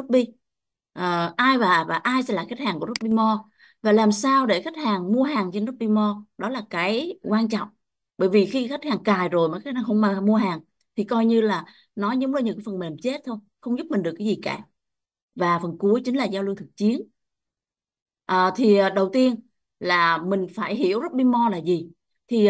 Shopee. Ai và ai sẽ là khách hàng của Shopee Mall, và làm sao để khách hàng mua hàng trên Shopee Mall, đó là cái quan trọng. Bởi vì khi khách hàng cài rồi mà khách hàng không mà mua hàng thì coi như là nó giống như những cái phần mềm chết thôi, không giúp mình được cái gì cả. Và phần cuối chính là giao lưu thực chiến. Đầu tiên là mình phải hiểu Shopee Mall là gì. Thì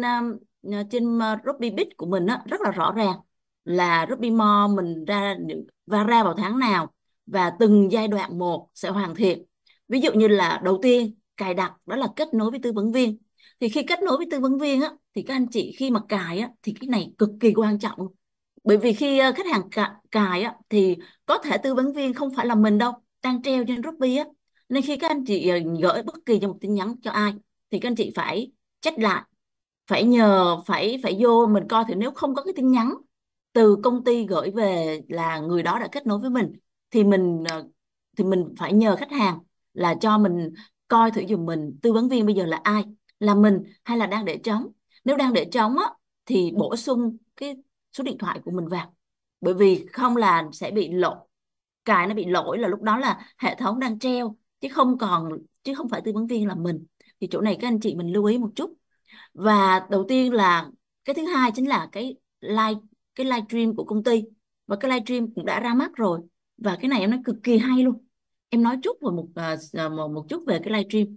trên Shopee Bit của mình á, rất là rõ ràng là Shopee Mall mình ra vào tháng nào, và từng giai đoạn một sẽ hoàn thiện. Ví dụ như là đầu tiên cài đặt, đó là kết nối với tư vấn viên. Thì khi kết nối với tư vấn viên á, thì các anh chị khi mà cài á, thì cái này cực kỳ quan trọng. Bởi vì khi khách hàng cài á, thì có thể tư vấn viên không phải là mình đâu, đang treo trên Shopee á. Nên khi các anh chị gửi bất kỳ cho một tin nhắn cho ai thì các anh chị phải check lại, phải nhờ phải phải vô mình coi, thì nếu không có cái tin nhắn từ công ty gửi về là người đó đã kết nối với mình, thì mình phải nhờ khách hàng là cho mình coi thử giùm mình tư vấn viên bây giờ là ai, là mình hay là đang để trống. Nếu đang để trống á thì bổ sung cái số điện thoại của mình vào, bởi vì không là sẽ bị lộ, cái nó bị lỗi là lúc đó là hệ thống đang treo, chứ không phải tư vấn viên là mình. Thì chỗ này các anh chị mình lưu ý một chút. Và đầu tiên là cái thứ hai chính là cái live stream của công ty, và cái live stream cũng đã ra mắt rồi. Và cái này em nói cực kỳ hay luôn. Em nói chút về một chút về cái live stream.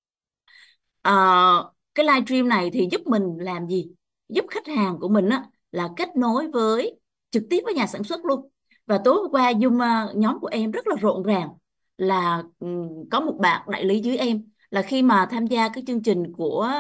Ờ, cái live stream này thì giúp mình làm gì? Giúp khách hàng của mình á là kết nối trực tiếp với nhà sản xuất luôn. Và tối hôm qua Zoom, nhóm của em rất là rộn ràng, là có một bạn đại lý dưới em, là khi mà tham gia cái chương trình của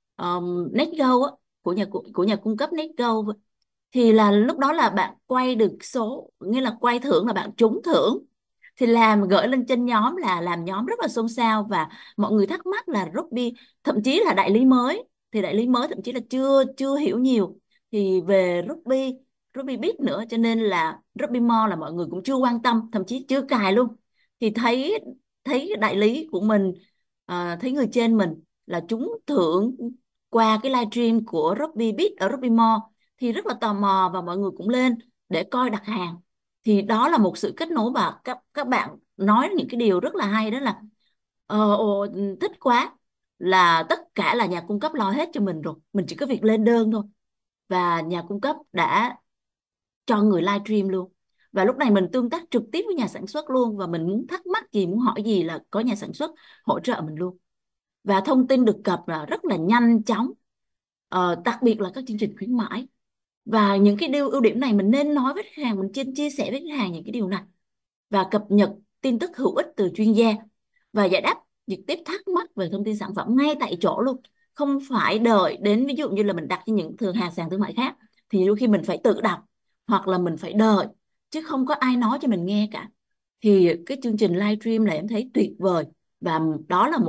NetGo á, của nhà cung cấp NetGo, thì là lúc đó là bạn quay được số, nghĩa là quay thưởng là bạn trúng thưởng. Thì gửi lên trên nhóm, là làm nhóm rất là xôn xao, và mọi người thắc mắc là Ruby, thậm chí là đại lý mới, thì đại lý mới thậm chí là chưa chưa hiểu nhiều thì về Ruby biết nữa, cho nên là Ruby More là mọi người cũng chưa quan tâm, thậm chí chưa cài luôn. Thì thấy thấy đại lý của mình, thấy người trên mình là trúng thưởng qua cái livestream của Ruby Biết ở Ruby More, thì rất là tò mò và mọi người cũng lên để coi đặt hàng. Thì đó là một sự kết nối, và các bạn nói những cái điều rất là hay, đó là thích quá, là tất cả là nhà cung cấp lo hết cho mình rồi, mình chỉ có việc lên đơn thôi, và nhà cung cấp đã cho người live stream luôn. Và lúc này mình tương tác trực tiếp với nhà sản xuất luôn, và mình muốn thắc mắc gì, muốn hỏi gì là có nhà sản xuất hỗ trợ mình luôn. Và thông tin được cập là rất là nhanh chóng. Đặc biệt là các chương trình khuyến mãi, và những cái ưu điểm này mình nên nói với khách hàng, mình chia sẻ với khách hàng những cái điều này, và cập nhật tin tức hữu ích từ chuyên gia, và giải đáp trực tiếp thắc mắc về thông tin sản phẩm ngay tại chỗ luôn. Không phải đợi đến, ví dụ như là mình đặt trên những sàn thương mại khác, thì đôi khi mình phải tự đọc, hoặc là mình phải đợi, chứ không có ai nói cho mình nghe cả. Thì cái chương trình livestream này em thấy tuyệt vời, và đó là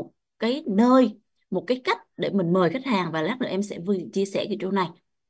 một cái cách để mình mời khách hàng, và lát nữa em sẽ vừa chia sẻ cái chỗ này,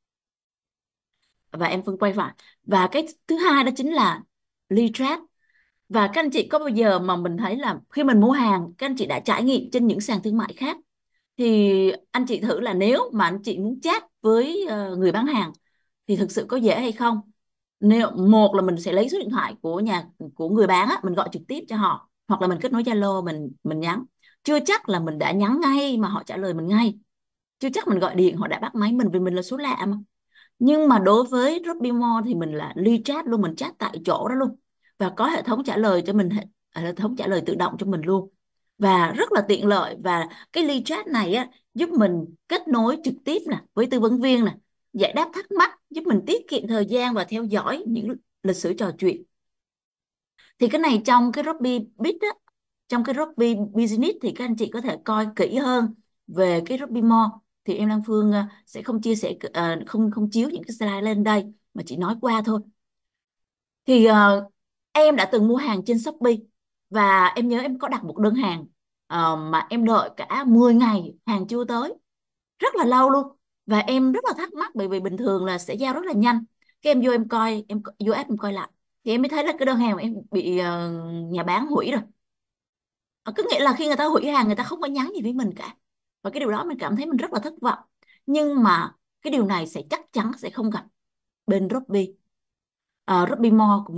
và em phân quay lại. Và cái thứ hai đó chính là lead chat. Và các anh chị có bao giờ mà mình thấy là khi mình mua hàng, các anh chị đã trải nghiệm trên những sàn thương mại khác, thì anh chị thử là nếu mà anh chị muốn chat với người bán hàng thì thực sự có dễ hay không? Nếu một là mình sẽ lấy số điện thoại của người bán á, mình gọi trực tiếp cho họ, hoặc là mình kết nối Zalo, mình nhắn. Chưa chắc là mình đã nhắn ngay mà họ trả lời mình ngay, chưa chắc mình gọi điện họ đã bắt máy mình, vì mình là số lạ mà. Nhưng mà đối với Shopee Mall thì mình là live chat luôn, mình chat tại chỗ đó luôn, và có hệ thống trả lời cho mình, hệ thống trả lời tự động cho mình luôn, và rất là tiện lợi. Và cái live chat này á giúp mình kết nối trực tiếp nè với tư vấn viên nè, giải đáp thắc mắc, giúp mình tiết kiệm thời gian và theo dõi những lịch sử trò chuyện. Thì cái này trong cái Shopee Biz á, trong cái Shopee Business thì các anh chị có thể coi kỹ hơn về cái Shopee Mall. Thì em Đăng Phương sẽ không chia sẻ, không không chiếu những cái slide lên đây, mà chỉ nói qua thôi. Thì em đã từng mua hàng trên Shopee, và em nhớ em có đặt một đơn hàng, mà em đợi cả 10 ngày hàng chưa tới, rất là lâu luôn. Và em rất là thắc mắc, bởi vì bình thường là sẽ giao rất là nhanh. Cái em vô em coi, em vô app em coi lại, thì em mới thấy là cái đơn hàng của em bị nhà bán hủy rồi. Cứ nghĩa là khi người ta hủy hàng, người ta không có nhắn gì với mình cả, và cái điều đó mình cảm thấy mình rất là thất vọng. Nhưng mà cái điều này chắc chắn sẽ không gặp bên Shopee, Shopee Mall của mình.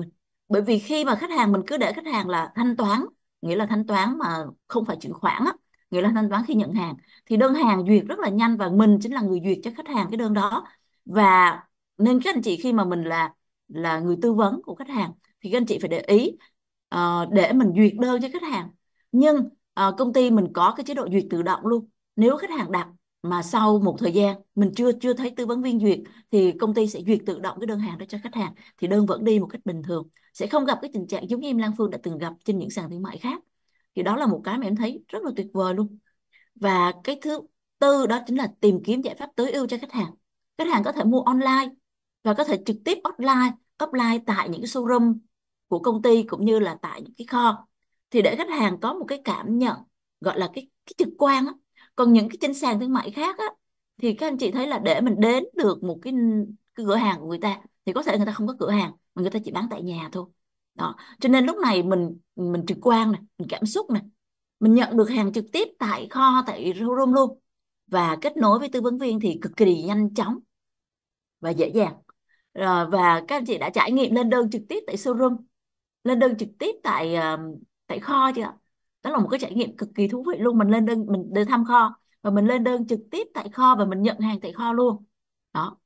Bởi vì khi mà khách hàng, mình cứ để khách hàng là thanh toán, nghĩa là thanh toán mà không phải chuyển khoản á, nghĩa là thanh toán khi nhận hàng, thì đơn hàng duyệt rất là nhanh và mình chính là người duyệt cho khách hàng cái đơn đó. Và nên các anh chị khi mà mình là người tư vấn của khách hàng thì các anh chị phải để ý để mình duyệt đơn cho khách hàng. Nhưng công ty mình có cái chế độ duyệt tự động luôn. Nếu khách hàng đặt mà sau một thời gian mình chưa chưa thấy tư vấn viên duyệt thì công ty sẽ duyệt tự động cái đơn hàng đó cho khách hàng, thì đơn vẫn đi một cách bình thường, sẽ không gặp cái tình trạng giống như em Lan Phương đã từng gặp trên những sàn thương mại khác. Thì đó là một cái mà em thấy rất là tuyệt vời luôn. Và cái thứ tư đó chính là tìm kiếm giải pháp tối ưu cho khách hàng. Khách hàng có thể mua online và có thể trực tiếp offline tại những cái showroom của công ty cũng như là tại những cái kho, thì để khách hàng có một cái cảm nhận gọi là cái trực quan á. Còn những cái trên sàn thương mại khác á thì các anh chị thấy là để mình đến được một cái cửa hàng của người ta thì có thể người ta không có cửa hàng mà người ta chỉ bán tại nhà thôi. Đó, cho nên lúc này mình trực quan này, mình cảm xúc này, mình nhận được hàng trực tiếp tại kho, tại showroom luôn, và kết nối với tư vấn viên thì cực kỳ nhanh chóng và dễ dàng. Và các anh chị đã trải nghiệm lên đơn trực tiếp tại showroom, lên đơn trực tiếp tại kho chưa ạ? Đó là một cái trải nghiệm cực kỳ thú vị luôn. Mình lên đơn, mình đến thăm kho và mình lên đơn trực tiếp tại kho và mình nhận hàng tại kho luôn. Đó,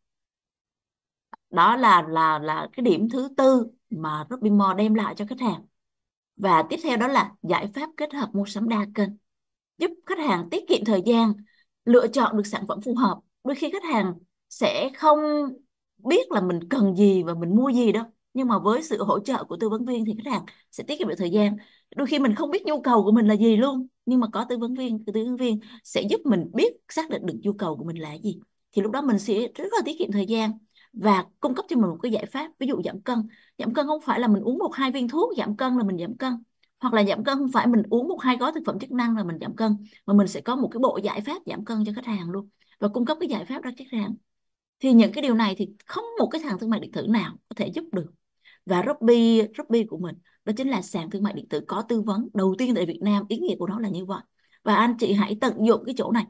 đó là cái điểm thứ tư mà Robin Mall đem lại cho khách hàng. Và tiếp theo đó là giải pháp kết hợp mua sắm đa kênh, giúp khách hàng tiết kiệm thời gian, lựa chọn được sản phẩm phù hợp. Đôi khi khách hàng sẽ không biết là mình cần gì và mình mua gì đâu, nhưng mà với sự hỗ trợ của tư vấn viên thì khách hàng sẽ tiết kiệm được thời gian. Đôi khi mình không biết nhu cầu của mình là gì luôn, nhưng mà có tư vấn viên sẽ giúp mình biết xác định được nhu cầu của mình là gì, thì lúc đó mình sẽ rất là tiết kiệm thời gian và cung cấp cho mình một cái giải pháp. Ví dụ giảm cân, giảm cân không phải là mình uống một hai viên thuốc giảm cân là mình giảm cân, hoặc là giảm cân không phải mình uống một hai gói thực phẩm chức năng là mình giảm cân, mà mình sẽ có một cái bộ giải pháp giảm cân cho khách hàng luôn và cung cấp cái giải pháp đó cho khách hàng. Thì những cái điều này thì không một cái sàn thương mại điện tử nào có thể giúp được. Và Shopee của mình đó chính là sàn thương mại điện tử có tư vấn đầu tiên tại Việt Nam, ý nghĩa của nó là như vậy. Và anh chị hãy tận dụng cái chỗ này.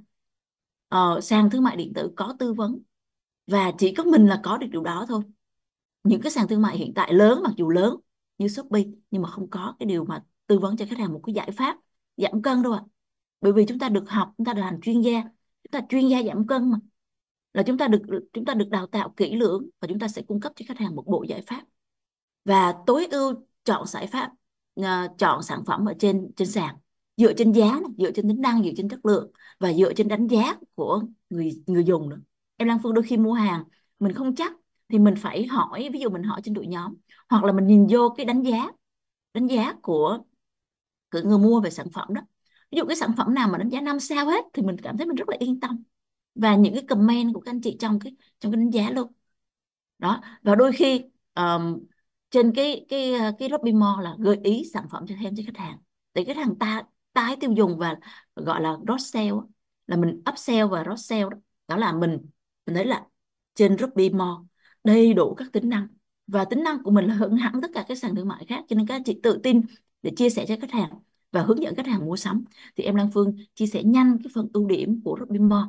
Sàn thương mại điện tử có tư vấn và chỉ có mình là có được điều đó thôi. Những cái sàn thương mại hiện tại lớn, mặc dù lớn như Shopee, nhưng mà không có cái điều mà tư vấn cho khách hàng một cái giải pháp giảm cân đâu ạ. Bởi vì chúng ta được học, chúng ta được hành chuyên gia, chúng ta chuyên gia giảm cân mà, là chúng ta được đào tạo kỹ lưỡng và chúng ta sẽ cung cấp cho khách hàng một bộ giải pháp và tối ưu chọn giải pháp, chọn sản phẩm ở trên trên sàn, dựa trên giá này, dựa trên tính năng, dựa trên chất lượng và dựa trên đánh giá của người người dùng nữa. Em Lan Phương đôi khi mua hàng mình không chắc thì mình phải hỏi, ví dụ mình hỏi trên đội nhóm hoặc là mình nhìn vô cái đánh giá của người mua về sản phẩm đó. Ví dụ cái sản phẩm nào mà đánh giá 5 sao hết thì mình cảm thấy mình rất là yên tâm, và những cái comment của các anh chị trong cái đánh giá luôn. Đó, và đôi khi trên cái Shopee Mall là gợi ý sản phẩm cho thêm cho khách hàng để khách hàng tái tiêu dùng và gọi là cross sell á, là mình upsell và cross sell đó. Đó là mình thấy là trên Shopee Mall đầy đủ các tính năng và tính năng của mình là hơn hẳn tất cả các sàn thương mại khác, cho nên các anh chị tự tin để chia sẻ cho khách hàng và hướng dẫn khách hàng mua sắm. Thì em Lan Phương chia sẻ nhanh cái phần ưu điểm của Shopee Mall.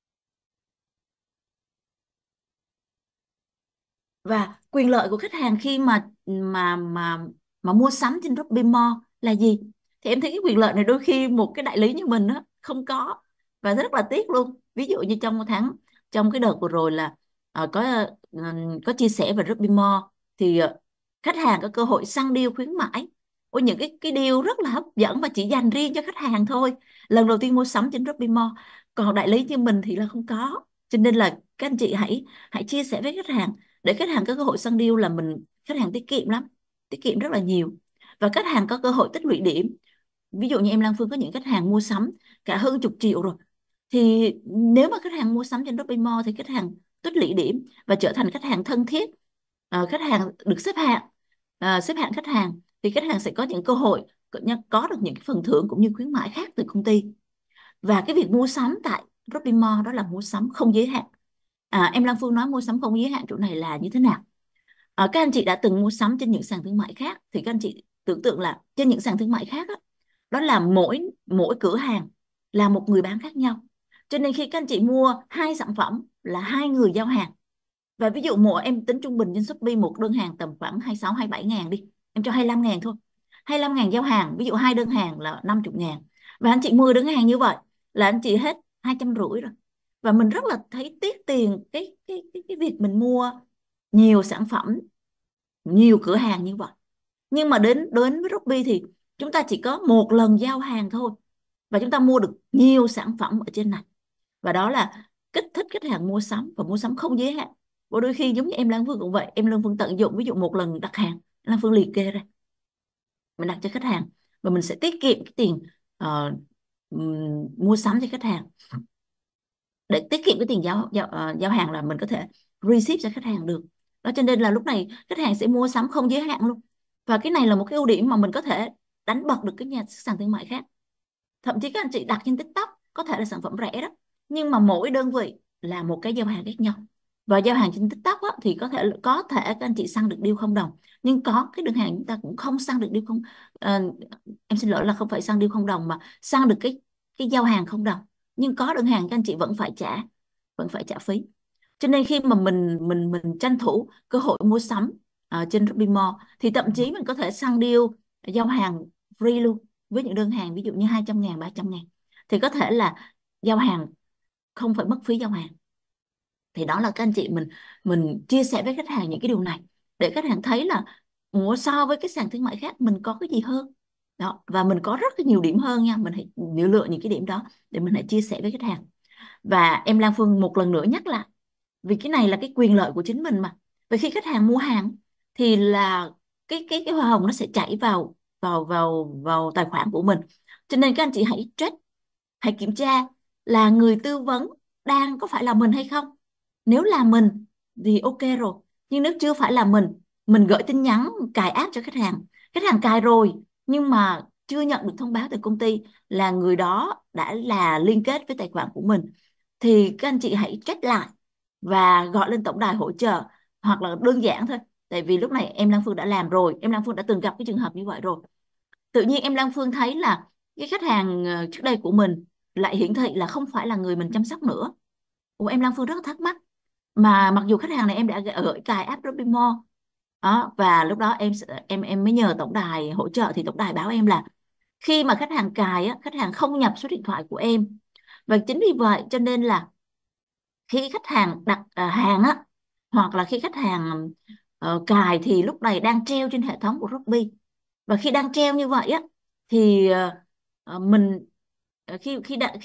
Và quyền lợi của khách hàng khi mà mua sắm trên Shopee Mall là gì? Thì em thấy cái quyền lợi này đôi khi một cái đại lý như mình á không có, và rất là tiếc luôn. Ví dụ như trong cái đợt vừa rồi là ờ, có chia sẻ về Shopee Mall thì khách hàng có cơ hội săn deal khuyến mãi. Ôi, những cái deal rất là hấp dẫn và chỉ dành riêng cho khách hàng thôi, lần đầu tiên mua sắm trên Shopee Mall. Còn đại lý như mình thì là không có, cho nên là các anh chị hãy hãy chia sẻ với khách hàng để khách hàng có cơ hội săn deal, là khách hàng tiết kiệm lắm, tiết kiệm rất là nhiều, và khách hàng có cơ hội tích lũy điểm. Ví dụ như em Lan Phương có những khách hàng mua sắm cả hơn chục triệu rồi, thì nếu mà khách hàng mua sắm trên Shopee Mall thì khách hàng tích lũy điểm và trở thành khách hàng thân thiết. Khách hàng được xếp hạng khách hàng thì khách hàng sẽ có những cơ hội có được những cái phần thưởng cũng như khuyến mãi khác từ công ty. Và cái việc mua sắm tại Shopee Mall đó là mua sắm không giới hạn. Em Lan Phương nói mua sắm không giới hạn chỗ này là như thế nào? Các anh chị đã từng mua sắm trên những sàn thương mại khác thì các anh chị tưởng tượng là trên những sàn thương mại khác đó là mỗi mỗi cửa hàng là một người bán khác nhau, cho nên khi các anh chị mua hai sản phẩm là hai người giao hàng. Và ví dụ em tính trung bình trên Shopee một đơn hàng tầm khoảng 26 27 ngàn đi, em cho 25.000 thôi. 25.000 giao hàng, ví dụ 2 đơn hàng là 50.000, và anh chị 10 đơn hàng như vậy là anh chị hết 250 rồi. Và mình rất là thấy tiếc tiền cái việc mình mua nhiều sản phẩm, nhiều cửa hàng như vậy. Nhưng mà đến đến với Shopee thì chúng ta chỉ có một lần giao hàng thôi, và chúng ta mua được nhiều sản phẩm ở trên này. Và đó là kích thích khách hàng mua sắm, và mua sắm không giới hạn. Và đôi khi giống như em Lan Phương cũng vậy, em Lan Phương tận dụng, ví dụ một lần đặt hàng, Lan Phương liệt kê ra, mình đặt cho khách hàng, và mình sẽ tiết kiệm cái tiền mua sắm cho khách hàng. Để tiết kiệm cái tiền giao hàng là mình có thể receive cho khách hàng được. Đó, cho nên là lúc này khách hàng sẽ mua sắm không giới hạn luôn. Và cái này là một cái ưu điểm mà mình có thể đánh bật được cái nhà sàn thương mại khác. Thậm chí các anh chị đặt trên TikTok có thể là sản phẩm rẻ đó, nhưng mà mỗi đơn vị là một cái giao hàng khác nhau. Và giao hàng trên TikTok á, thì có thể các anh chị săn được deal không đồng, nhưng có cái đơn hàng chúng ta cũng không săn được deal không, ờ, em xin lỗi, là không phải săn deal không đồng mà săn được cái giao hàng không đồng. Nhưng có đơn hàng các anh chị vẫn phải trả phí. Cho nên khi mà mình tranh thủ cơ hội mua sắm trên Shopee Mall, thì thậm chí mình có thể săn deal giao hàng free luôn. Với những đơn hàng ví dụ như 200.000, 300.000 thì có thể là giao hàng, không phải mất phí giao hàng. Thì đó là các anh chị, mình chia sẻ với khách hàng những cái điều này để khách hàng thấy là ủa, so với cái sàn thương mại khác mình có cái gì hơn. Đó, và mình có rất là nhiều điểm hơn nha, mình hãy lựa những cái điểm đó để mình hãy chia sẻ với khách hàng. Và em Lan Phương một lần nữa nhắc lại, vì cái này là cái quyền lợi của chính mình mà. Và khi khách hàng mua hàng thì là cái hoa hồng nó sẽ chảy vào tài khoản của mình. Cho nên các anh chị hãy kiểm tra là người tư vấn đang có phải là mình hay không. Nếu là mình thì ok rồi, nhưng nếu chưa phải là mình gửi tin nhắn cài app cho khách hàng cài rồi nhưng mà chưa nhận được thông báo từ công ty là người đó đã là liên kết với tài khoản của mình, thì các anh chị hãy check lại và gọi lên tổng đài hỗ trợ. Hoặc là đơn giản thôi, tại vì lúc này em Lan Phương đã làm rồi, em Lan Phương đã từng gặp cái trường hợp như vậy rồi. Tự nhiên em Lan Phương thấy là cái khách hàng trước đây của mình lại hiển thị là không phải là người mình chăm sóc nữa. Ủa, em Lan Phương rất là thắc mắc, mà mặc dù khách hàng này em đã gửi cài app Shopee Mall đó. Và lúc đó em mới nhờ tổng đài hỗ trợ, thì tổng đài báo em là khi mà khách hàng cài á, khách hàng không nhập số điện thoại của em. Và chính vì vậy cho nên là khi khách hàng đặt hàng á, hoặc là khi khách hàng cài thì lúc này đang treo trên hệ thống của Shopee. Và khi đang treo như vậy á thì mình khi khi đã,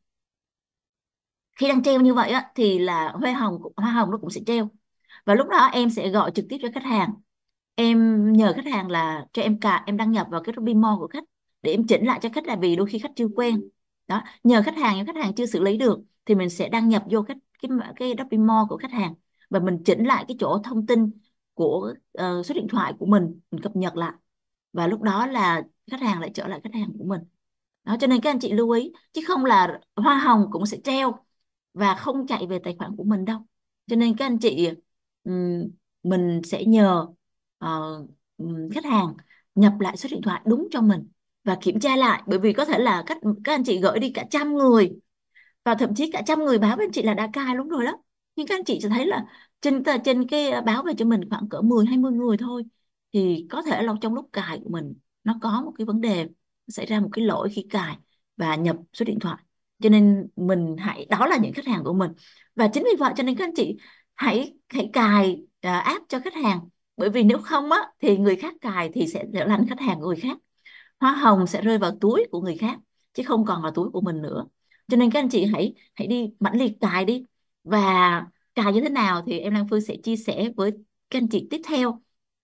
khi đang treo như vậy á thì là hoa hồng nó cũng sẽ treo. Và lúc đó em sẽ gọi trực tiếp cho khách hàng, em nhờ khách hàng là cho em đăng nhập vào cái Shopee Mall của khách để em chỉnh lại cho khách, là vì đôi khi khách chưa quen. Đó, nhờ khách hàng, nếu khách hàng chưa xử lý được thì mình sẽ đăng nhập vô cái Shopee Mall của khách hàng, và mình chỉnh lại cái chỗ thông tin của số điện thoại của mình cập nhật lại, và lúc đó là khách hàng lại trở lại khách hàng của mình. Đó, cho nên các anh chị lưu ý, chứ không là hoa hồng cũng sẽ treo và không chạy về tài khoản của mình đâu. Cho nên các anh chị, ừm, mình sẽ nhờ ờ, khách hàng nhập lại số điện thoại đúng cho mình và kiểm tra lại, bởi vì có thể là các anh chị gửi đi cả trăm người, và thậm chí cả trăm người báo với anh chị là đã cài luôn rồi đó. Nhưng các anh chị sẽ thấy là trên cái báo về cho mình khoảng cỡ 10-20 người thôi, thì có thể là trong lúc cài của mình nó có một cái vấn đề, xảy ra một cái lỗi khi cài và nhập số điện thoại. Cho nên đó là những khách hàng của mình. Và chính vì vậy cho nên các anh chị hãy hãy cài app cho khách hàng, bởi vì nếu không á thì người khác cài thì sẽ trở thành khách hàng của người khác, hoa hồng sẽ rơi vào túi của người khác chứ không còn là túi của mình nữa. Cho nên các anh chị hãy hãy đi mãnh liệt cài đi. Và cài như thế nào thì em Lan Phương sẽ chia sẻ với các anh chị tiếp theo,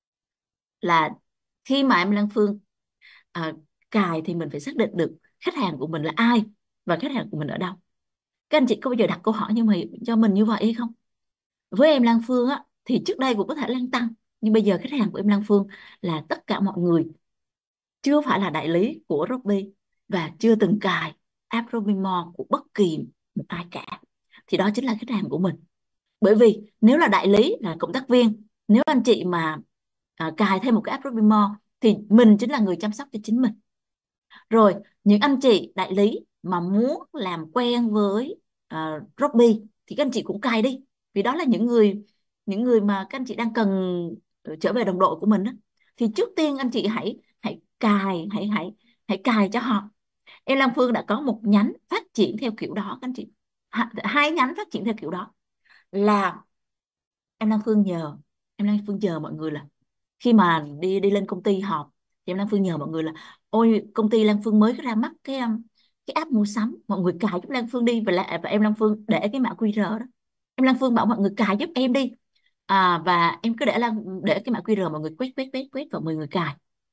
là khi mà em Lan Phương à, cài thì mình phải xác định được khách hàng của mình là ai và khách hàng của mình ở đâu. Các anh chị có bao giờ đặt câu hỏi cho mình như vậy hay không? Với em Lan Phương á thì trước đây cũng có thể lan tăng, nhưng bây giờ khách hàng của em Lan Phương là tất cả mọi người chưa phải là đại lý của Shopee và chưa từng cài app Shopee Mall của bất kỳ một ai cả, thì đó chính là khách hàng của mình. Bởi vì nếu là đại lý, là cộng tác viên, nếu anh chị mà cài thêm một cái app Shopee Mall thì mình chính là người chăm sóc cho chính mình. Rồi những anh chị đại lý mà muốn làm quen với Shopee thì các anh chị cũng cài đi, vì đó là những người mà các anh chị đang cần trở về đồng đội của mình đó. thì trước tiên anh chị hãy hãy cài hãy hãy hãy cài cho họ. Em Lan Phương đã có một nhánh phát triển theo kiểu đó các anh chị. Hai nhánh phát triển theo kiểu đó là em Lan Phương nhờ em Lan Phương nhờ mọi người là khi mà đi đi lên công ty họp thì em Lan Phương nhờ mọi người là ôi công ty Lan Phương mới ra mắt cái app mua sắm, mọi người cài giúp Lan Phương đi, và em Lan Phương để cái mã QR đó. Em Lan Phương bảo mọi người cài giúp em đi, và em cứ để cái mã QR, mọi người quét quét quét quét và mọi người cài.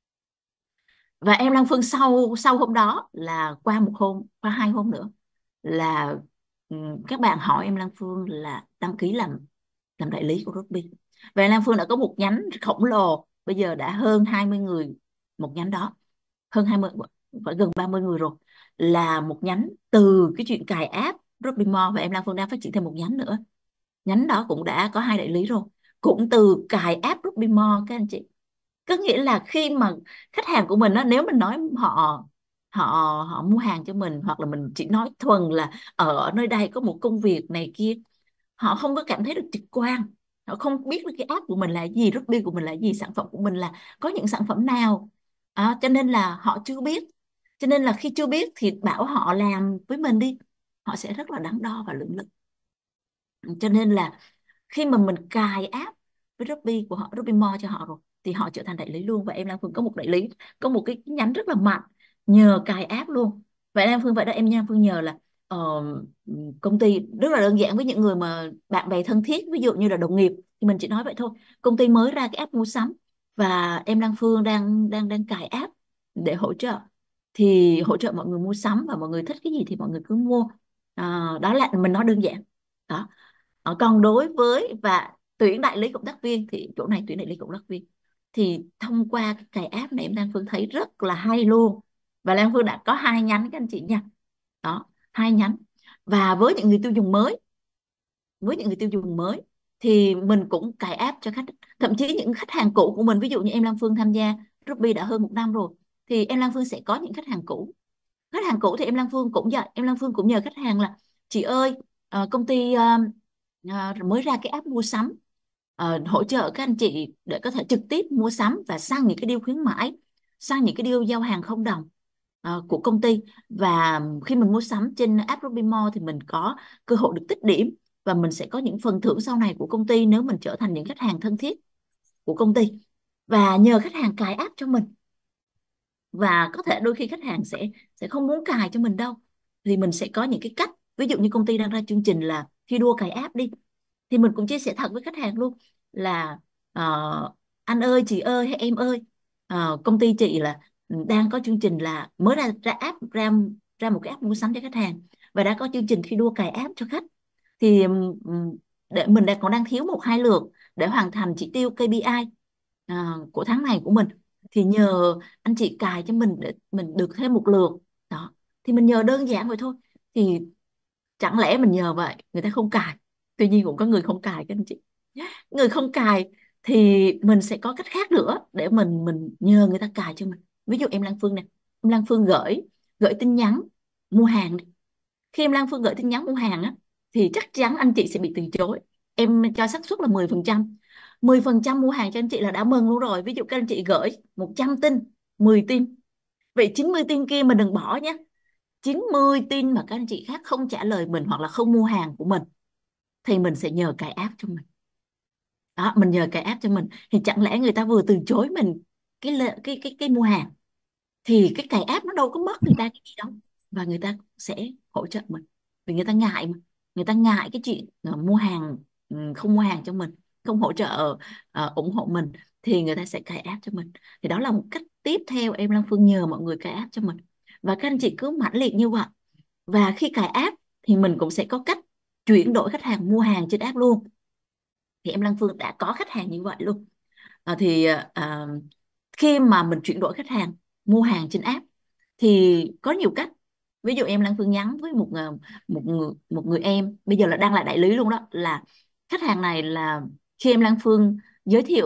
Và em Lan Phương sau sau hôm đó là qua một hôm, qua hai hôm nữa là các bạn hỏi em Lan Phương là đăng ký làm đại lý của Robby. Và em Lan Phương đã có một nhánh khổng lồ, bây giờ đã hơn 20 người một nhánh đó, hơn 20, phải gần 30 người rồi, là một nhánh từ cái chuyện cài app Robby Mall. Và em Lan Phương đang phát triển thêm một nhánh nữa, nhánh đó cũng đã có hai đại lý rồi, cũng từ cài app Robby Mall các anh chị. Có nghĩa là khi mà khách hàng của mình á, nếu mình nói họ họ họ mua hàng cho mình, hoặc là mình chỉ nói thuần là ở nơi đây có một công việc này kia, họ không có cảm thấy được trực quan, họ không biết được cái app của mình là gì, Ruby của mình là gì, sản phẩm của mình là có những sản phẩm nào. Cho nên là họ chưa biết, cho nên là khi chưa biết thì bảo họ làm với mình đi, họ sẽ rất là đắn đo và lưỡng lự. Cho nên là khi mà mình cài app với Shopee của họ, Shopee Mall cho họ rồi, thì họ trở thành đại lý luôn. Và em Lan Phương có một đại lý, có một cái nhánh rất là mạnh nhờ cài app luôn. Và em Lan Phương vậy đó, em Lan Phương nhờ là ờ, công ty rất là đơn giản, với những người mà bạn bè thân thiết, ví dụ như là đồng nghiệp, thì mình chỉ nói vậy thôi. Công ty mới ra cái app mua sắm và em Lan Phương đang đang đang cài app để hỗ trợ, thì hỗ trợ mọi người mua sắm, và mọi người thích cái gì thì mọi người cứ mua. Đó là mình nói đơn giản đó. Còn đối với và tuyển đại lý cộng tác viên, thì chỗ này tuyển đại lý cộng tác viên thì thông qua cái cài app này, em Lan Phương thấy rất là hay luôn. Và Lan Phương đã có hai nhánh các anh chị nha, đó, hai nhánh. Và với những người tiêu dùng mới, với những người tiêu dùng mới thì mình cũng cài app cho khách, thậm chí những khách hàng cũ của mình, ví dụ như em Lan Phương tham gia Ruby đã hơn một năm rồi, thì em Lan Phương sẽ có những khách hàng cũ. Khách hàng cũ thì em Lan Phương cũng vậy, em Lan Phương cũng nhờ khách hàng là chị ơi, công ty mới ra cái app mua sắm, hỗ trợ các anh chị để có thể trực tiếp mua sắm và săn những cái deal khuyến mãi, săn những cái deal giao hàng không đồng của công ty. Và khi mình mua sắm trên app Robby Mall thì mình có cơ hội được tích điểm, và mình sẽ có những phần thưởng sau này của công ty nếu mình trở thành những khách hàng thân thiết của công ty. Và nhờ khách hàng cài app cho mình, và có thể đôi khi khách hàng sẽ không muốn cài cho mình đâu, thì mình sẽ có những cái cách. Ví dụ như công ty đang ra chương trình là thi đua cài app đi, thì mình cũng chia sẻ thật với khách hàng luôn là anh ơi, chị ơi, hay em ơi, công ty chị là đang có chương trình là mới ra ra app ra ra một cái app mua sắm cho khách hàng, và đã có chương trình thi đua cài app cho khách. Thì để mình còn đang thiếu một hai lượt để hoàn thành chỉ tiêu KPI của tháng này của mình, thì nhờ anh chị cài cho mình để mình được thêm một lượt đó. Thì mình nhờ đơn giản vậy thôi, thì chẳng lẽ mình nhờ vậy người ta không cài? Tuy nhiên cũng có người không cài các anh chị. Người không cài thì mình sẽ có cách khác nữa để mình nhờ người ta cài cho mình. Ví dụ em Lan Phương này, em Lan Phương gửi gửi tin nhắn mua hàng đi. Khi em Lan Phương gửi tin nhắn mua hàng á, thì chắc chắn anh chị sẽ bị từ chối. Em cho xác suất là 10%. 10% mua hàng cho anh chị là đã mừng luôn rồi. Ví dụ các anh chị gửi 100 tin, 10 tin, vậy 90 tin kia mình đừng bỏ nhé. 90 tin mà các anh chị khác không trả lời mình hoặc là không mua hàng của mình, thì mình sẽ nhờ cài app cho mình. Đó, mình nhờ cài app cho mình, thì chẳng lẽ người ta vừa từ chối mình cái mua hàng, thì cái cài app nó đâu có mất người ta cái gì đâu, và người ta sẽ hỗ trợ mình. Vì người ta ngại mà, người ta ngại cái chuyện mua hàng, không mua hàng cho mình, không hỗ trợ, ủng hộ mình, thì người ta sẽ cài app cho mình. Thì đó là một cách tiếp theo em Lan Phương nhờ mọi người cài app cho mình. Và các anh chị cứ mãnh liệt như vậy, và khi cài app thì mình cũng sẽ có cách chuyển đổi khách hàng mua hàng trên app luôn. Thì em Lan Phương đã có khách hàng như vậy luôn. Thì khi mà mình chuyển đổi khách hàng mua hàng trên app thì có nhiều cách. Ví dụ em Lan Phương nhắn với một người em bây giờ là đang là đại lý luôn đó, là khách hàng này là khi em Lan Phương giới thiệu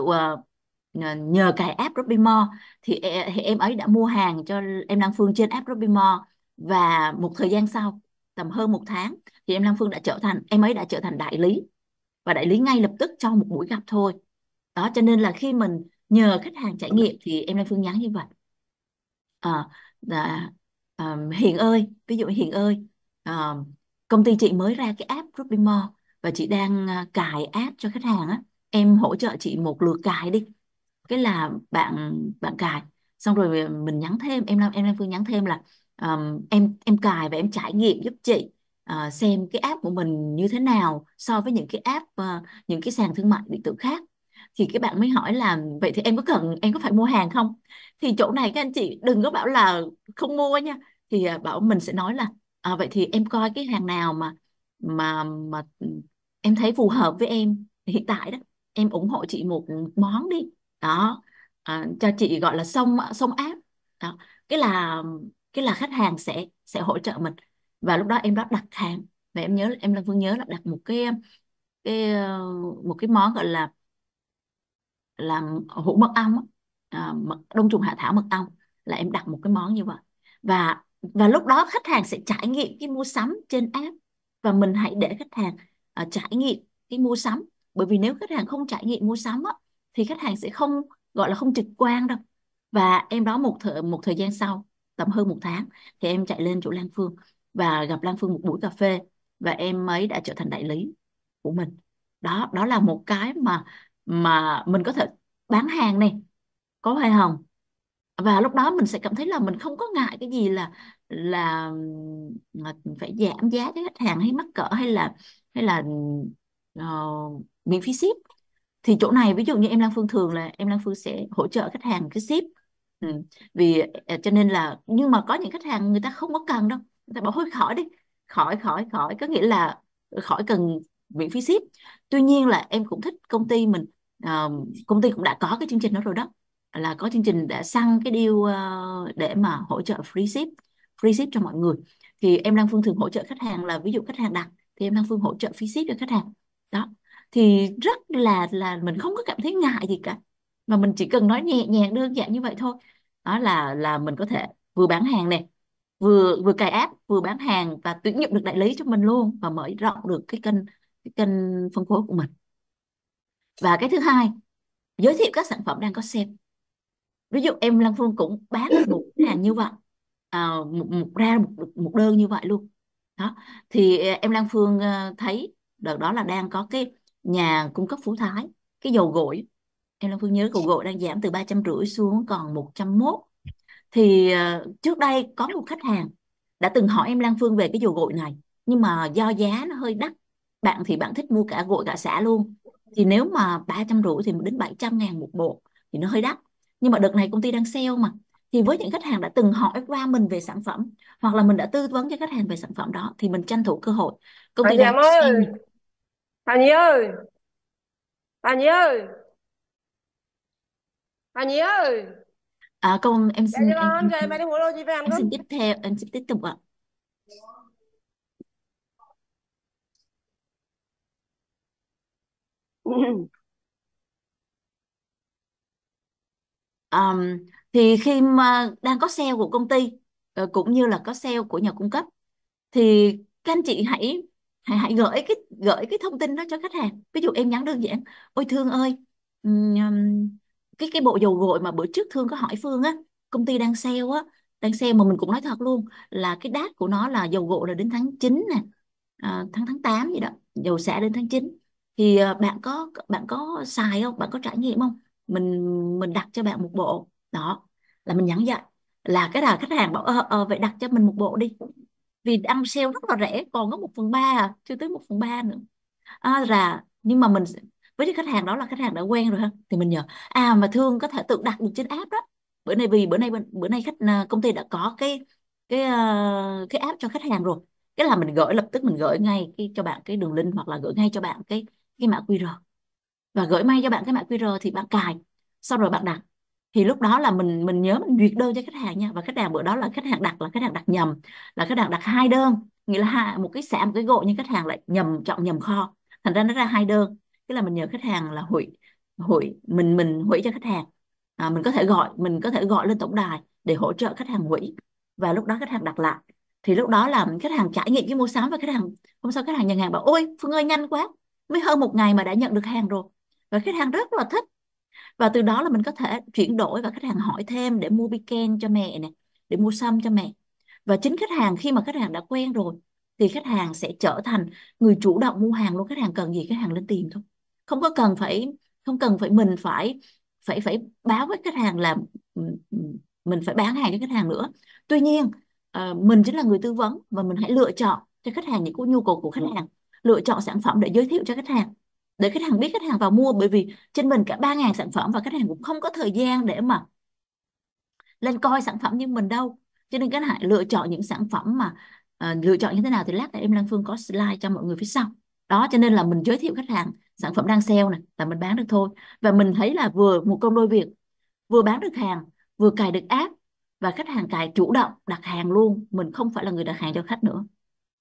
nhờ cài app Robby More, thì em ấy đã mua hàng cho em Lan Phương trên app Robby More. Và một thời gian sau, tầm hơn một tháng, thì em ấy đã trở thành đại lý, và đại lý ngay lập tức trong một buổi gặp thôi. Đó, cho nên là khi mình nhờ khách hàng trải nghiệm thì em Lan Phương nhắn như vậy. Ờ, là Hiền ơi, ví dụ Hiền ơi, ờ, công ty chị mới ra cái app Rubimo và chị đang cài app cho khách hàng á, em hỗ trợ chị một lượt cài đi. Cái là bạn bạn cài xong rồi mình nhắn thêm, em Lan Phương nhắn thêm là em cài và em trải nghiệm giúp chị xem cái app của mình như thế nào so với những cái app những cái sàn thương mại điện tử khác. Thì cái bạn mới hỏi là vậy thì em có phải mua hàng không. Thì chỗ này các anh chị đừng có bảo là không mua nha. Thì bảo mình sẽ nói là vậy thì em coi cái hàng nào mà em thấy phù hợp với em hiện tại đó, em ủng hộ chị một món đi. Đó, cho chị gọi là xong xong áp. Đó, cái là khách hàng sẽ hỗ trợ mình. Và lúc đó em đó đặt hàng, và em Lan Phương nhớ là đặt cái một cái món gọi là hũ mật ong á. Đông trùng hạ thảo mật ong, là em đặt một cái món như vậy. Và lúc đó khách hàng sẽ trải nghiệm cái mua sắm trên app, và mình hãy để khách hàng trải nghiệm cái mua sắm. Bởi vì nếu khách hàng không trải nghiệm mua sắm á, thì khách hàng sẽ không, gọi là không trực quan đâu. Và em đó một thời gian sau, tầm hơn một tháng, thì em chạy lên chỗ Lan Phương và gặp Lan Phương một buổi cà phê, và em ấy đã trở thành đại lý của mình. Đó, đó là một cái mà mình có thể bán hàng này, có hay không. Và lúc đó mình sẽ cảm thấy là mình không có ngại cái gì là phải giảm giá cho khách hàng, hay mắc cỡ, hay là ờ, miễn phí ship. Thì chỗ này ví dụ như em Lan Phương, thường là em Lan Phương sẽ hỗ trợ khách hàng cái ship. Ừ. Vì cho nên là, nhưng mà có những khách hàng người ta không có cần đâu, người ta bảo thôi khỏi đi, khỏi khỏi khỏi, có nghĩa là khỏi cần miễn phí ship. Tuy nhiên là em cũng thích công ty mình. Công ty cũng đã có cái chương trình đó rồi đó, là có chương trình đã săn cái deal để mà hỗ trợ free ship cho mọi người. Thì em Lan Phương thường hỗ trợ khách hàng là, ví dụ khách hàng đặt thì em Lan Phương hỗ trợ free ship cho khách hàng. Đó, thì rất là mình không có cảm thấy ngại gì cả, mà mình chỉ cần nói nhẹ nhàng đơn giản như vậy thôi. Đó là mình có thể vừa bán hàng này, vừa vừa cài app, vừa bán hàng, và tuyển dụng được đại lý cho mình luôn, và mở rộng được cái kênh phân phối của mình. Và cái thứ hai, giới thiệu các sản phẩm đang có sale. Ví dụ em Lan Phương cũng bán được một khách hàng như vậy, ra một đơn như vậy luôn. Đó, thì em Lan Phương thấy đợt đó là đang có cái nhà cung cấp Phú Thái, cái dầu gội. Em Lan Phương nhớ dầu gội đang giảm từ 350 xuống còn 101. Thì trước đây có một khách hàng đã từng hỏi em Lan Phương về cái dầu gội này, nhưng mà do giá nó hơi đắt, bạn thì bạn thích mua cả gội cả xả luôn, thì nếu mà 350 thì đến 700.000 một bộ thì nó hơi đắt. Nhưng mà đợt này công ty đang sale mà, thì với những khách hàng đã từng hỏi qua mình về sản phẩm, hoặc là mình đã tư vấn cho khách hàng về sản phẩm đó, thì mình tranh thủ cơ hội. Công Bà ty đang Diệm ơi, sale. bà Nhi ơi, bà Nhi ơi, bà Nhi ơi, Công em dậy xin đi con, dậy mày đi mua đồ chị về ăn em cơm. xin tiếp theo, em xin tiếp tục ạ. Ờm, thì khi mà đang có sale của công ty, cũng như là có sale của nhà cung cấp, thì các anh chị hãy hãy hãy gửi cái thông tin đó cho khách hàng. Ví dụ em nhắn đơn giản: ôi Thương ơi, cái bộ dầu gội mà bữa trước Thương có hỏi Phương á, công ty đang sale mà mình cũng nói thật luôn là cái date của nó là dầu gội là đến tháng 9 nè, tháng tháng 8 gì đó, dầu xả đến tháng 9. Thì bạn có xài không, bạn có trải nghiệm không, mình đặt cho bạn một bộ. Đó, là mình nhắn vậy, là cái là khách hàng bảo vậy đặt cho mình một bộ đi, vì đang sale rất là rẻ, còn có 1/3 chưa tới 1/3 nữa. Nhưng mà với cái khách hàng đó là khách hàng đã quen rồi ha, thì mình nhờ mà Thương có thể tự đặt được trên app đó. Bữa nay công ty đã có cái app cho khách hàng rồi. Cái là mình lập tức mình gửi ngay cho bạn cái đường link, hoặc là gửi ngay cho bạn cái mã QR, và gửi may cho bạn cái mã QR thì bạn cài, sau rồi bạn đặt. Thì lúc đó là mình nhớ mình duyệt đơn cho khách hàng nha. Và khách hàng bữa đó là khách hàng đặt nhầm, là khách hàng đặt hai đơn, nghĩa là một cái xả một cái gội, nhưng khách hàng lại chọn nhầm kho, thành ra nó ra hai đơn. Cái là mình nhờ khách hàng là hủy hủy mình hủy cho khách hàng. Mình có thể gọi lên tổng đài để hỗ trợ khách hàng hủy, và lúc đó khách hàng đặt lại. Thì lúc đó là khách hàng trải nghiệm cái mua sắm, và khách hàng hôm sau khách hàng nhận hàng bảo: ôi Phương ơi, nhanh quá, mới hơn một ngày mà đã nhận được hàng rồi. Và khách hàng rất là thích. Và từ đó là mình có thể chuyển đổi và khách hàng hỏi thêm để mua weekend cho mẹ nè, để mua sắm cho mẹ. Và chính khách hàng, khi mà khách hàng đã quen rồi thì khách hàng sẽ trở thành người chủ động mua hàng luôn. Khách hàng cần gì khách hàng lên tìm thôi, không có cần phải, không cần phải mình phải phải phải báo với khách hàng là ừ, ừ, mình phải bán hàng cho khách hàng nữa. Tuy nhiên mình chính là người tư vấn và mình hãy lựa chọn cho khách hàng những cái nhu cầu của khách hàng, lựa chọn sản phẩm để giới thiệu cho khách hàng, để khách hàng biết, khách hàng vào mua. Bởi vì trên mình cả 3.000 sản phẩm và khách hàng cũng không có thời gian để mà lên coi sản phẩm như mình đâu. Cho nên các bạn hãy lựa chọn những sản phẩm mà lựa chọn như thế nào thì lát nữa em Lan Phương có slide cho mọi người phía sau. Đó, cho nên là mình giới thiệu khách hàng sản phẩm đang sale này là mình bán được thôi. Và mình thấy là vừa một công đôi việc, vừa bán được hàng, vừa cài được app, và khách hàng cài chủ động đặt hàng luôn, mình không phải là người đặt hàng cho khách nữa.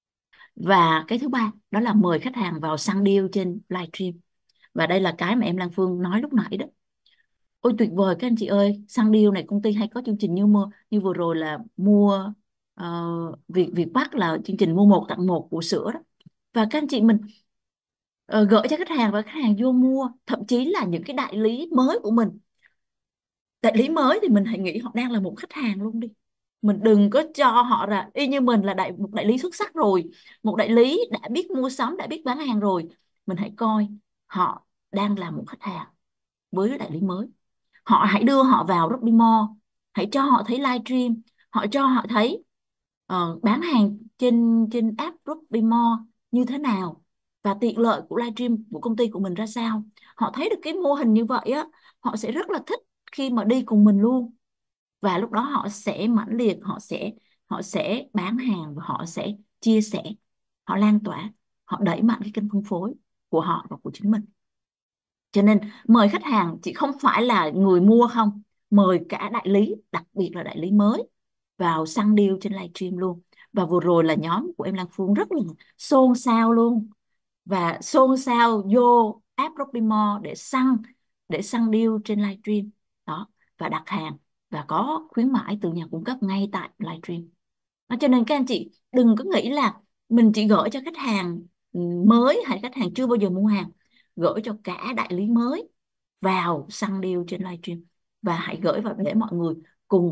Và cái thứ ba đó là mời khách hàng vào săn deal trên livestream. Và đây là cái mà em Lan Phương nói lúc nãy đó. Ôi tuyệt vời các anh chị ơi, săn deal này công ty hay có chương trình như vừa rồi là mua Việt Bắc là chương trình mua một tặng một của sữa đó. Và các anh chị mình gửi cho khách hàng và khách hàng vô mua, thậm chí là những cái đại lý mới của mình. Đại lý mới thì mình hãy nghĩ họ đang là một khách hàng luôn đi. Mình đừng có cho họ là y như mình là một đại lý xuất sắc rồi, một đại lý đã biết mua sắm, đã biết bán hàng rồi. Mình hãy coi họ đang là một khách hàng với đại lý mới. Họ hãy đưa họ vào Shopee Mall, hãy cho họ thấy livestream, họ cho họ thấy bán hàng trên trên app Shopee Mall như thế nào, và tiện lợi của livestream của công ty của mình ra sao. Họ thấy được cái mô hình như vậy á, họ sẽ rất là thích khi mà đi cùng mình luôn. Và lúc đó họ sẽ mãnh liệt, họ sẽ bán hàng và họ sẽ chia sẻ, họ lan tỏa, họ đẩy mạnh cái kênh phân phối của họ và của chính mình. Cho nên mời khách hàng chỉ không phải là người mua không, mời cả đại lý, đặc biệt là đại lý mới vào săn deal trên livestream luôn. Và vừa rồi là nhóm của em Lan Phương rất là xôn xao luôn, và xôn xao vô app Shopee Mall để săn deal trên livestream đó, và đặt hàng và có khuyến mãi từ nhà cung cấp ngay tại livestream. Cho nên các anh chị đừng có nghĩ là mình chỉ gửi cho khách hàng mới hay khách hàng chưa bao giờ mua hàng, gửi cho cả đại lý mới vào săn deal trên livestream. Và hãy gửi vào để mọi người cùng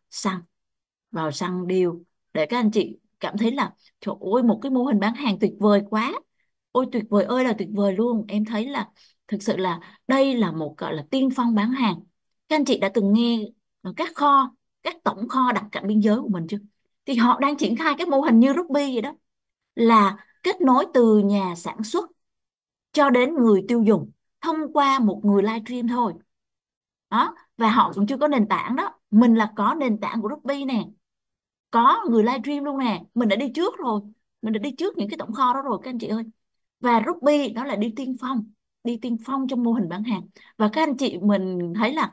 vào săn deal, để các anh chị cảm thấy là trời ơi, một cái mô hình bán hàng tuyệt vời quá. Ôi tuyệt vời ơi là tuyệt vời luôn. Em thấy là thực sự là đây là một gọi là tiên phong bán hàng. Các anh chị đã từng nghe các tổng kho đặt cạnh biên giới của mình chưa? Thì họ đang triển khai cái mô hình như Ruby vậy đó, là kết nối từ nhà sản xuất cho đến người tiêu dùng thông qua một người livestream thôi đó. Và họ cũng chưa có nền tảng đó, mình là có nền tảng của Ruby nè, có người livestream luôn nè, mình đã đi trước rồi, mình đã đi trước những cái tổng kho đó rồi các anh chị ơi. Và Ruby đó là đi tiên phong trong mô hình bán hàng. Và các anh chị mình thấy là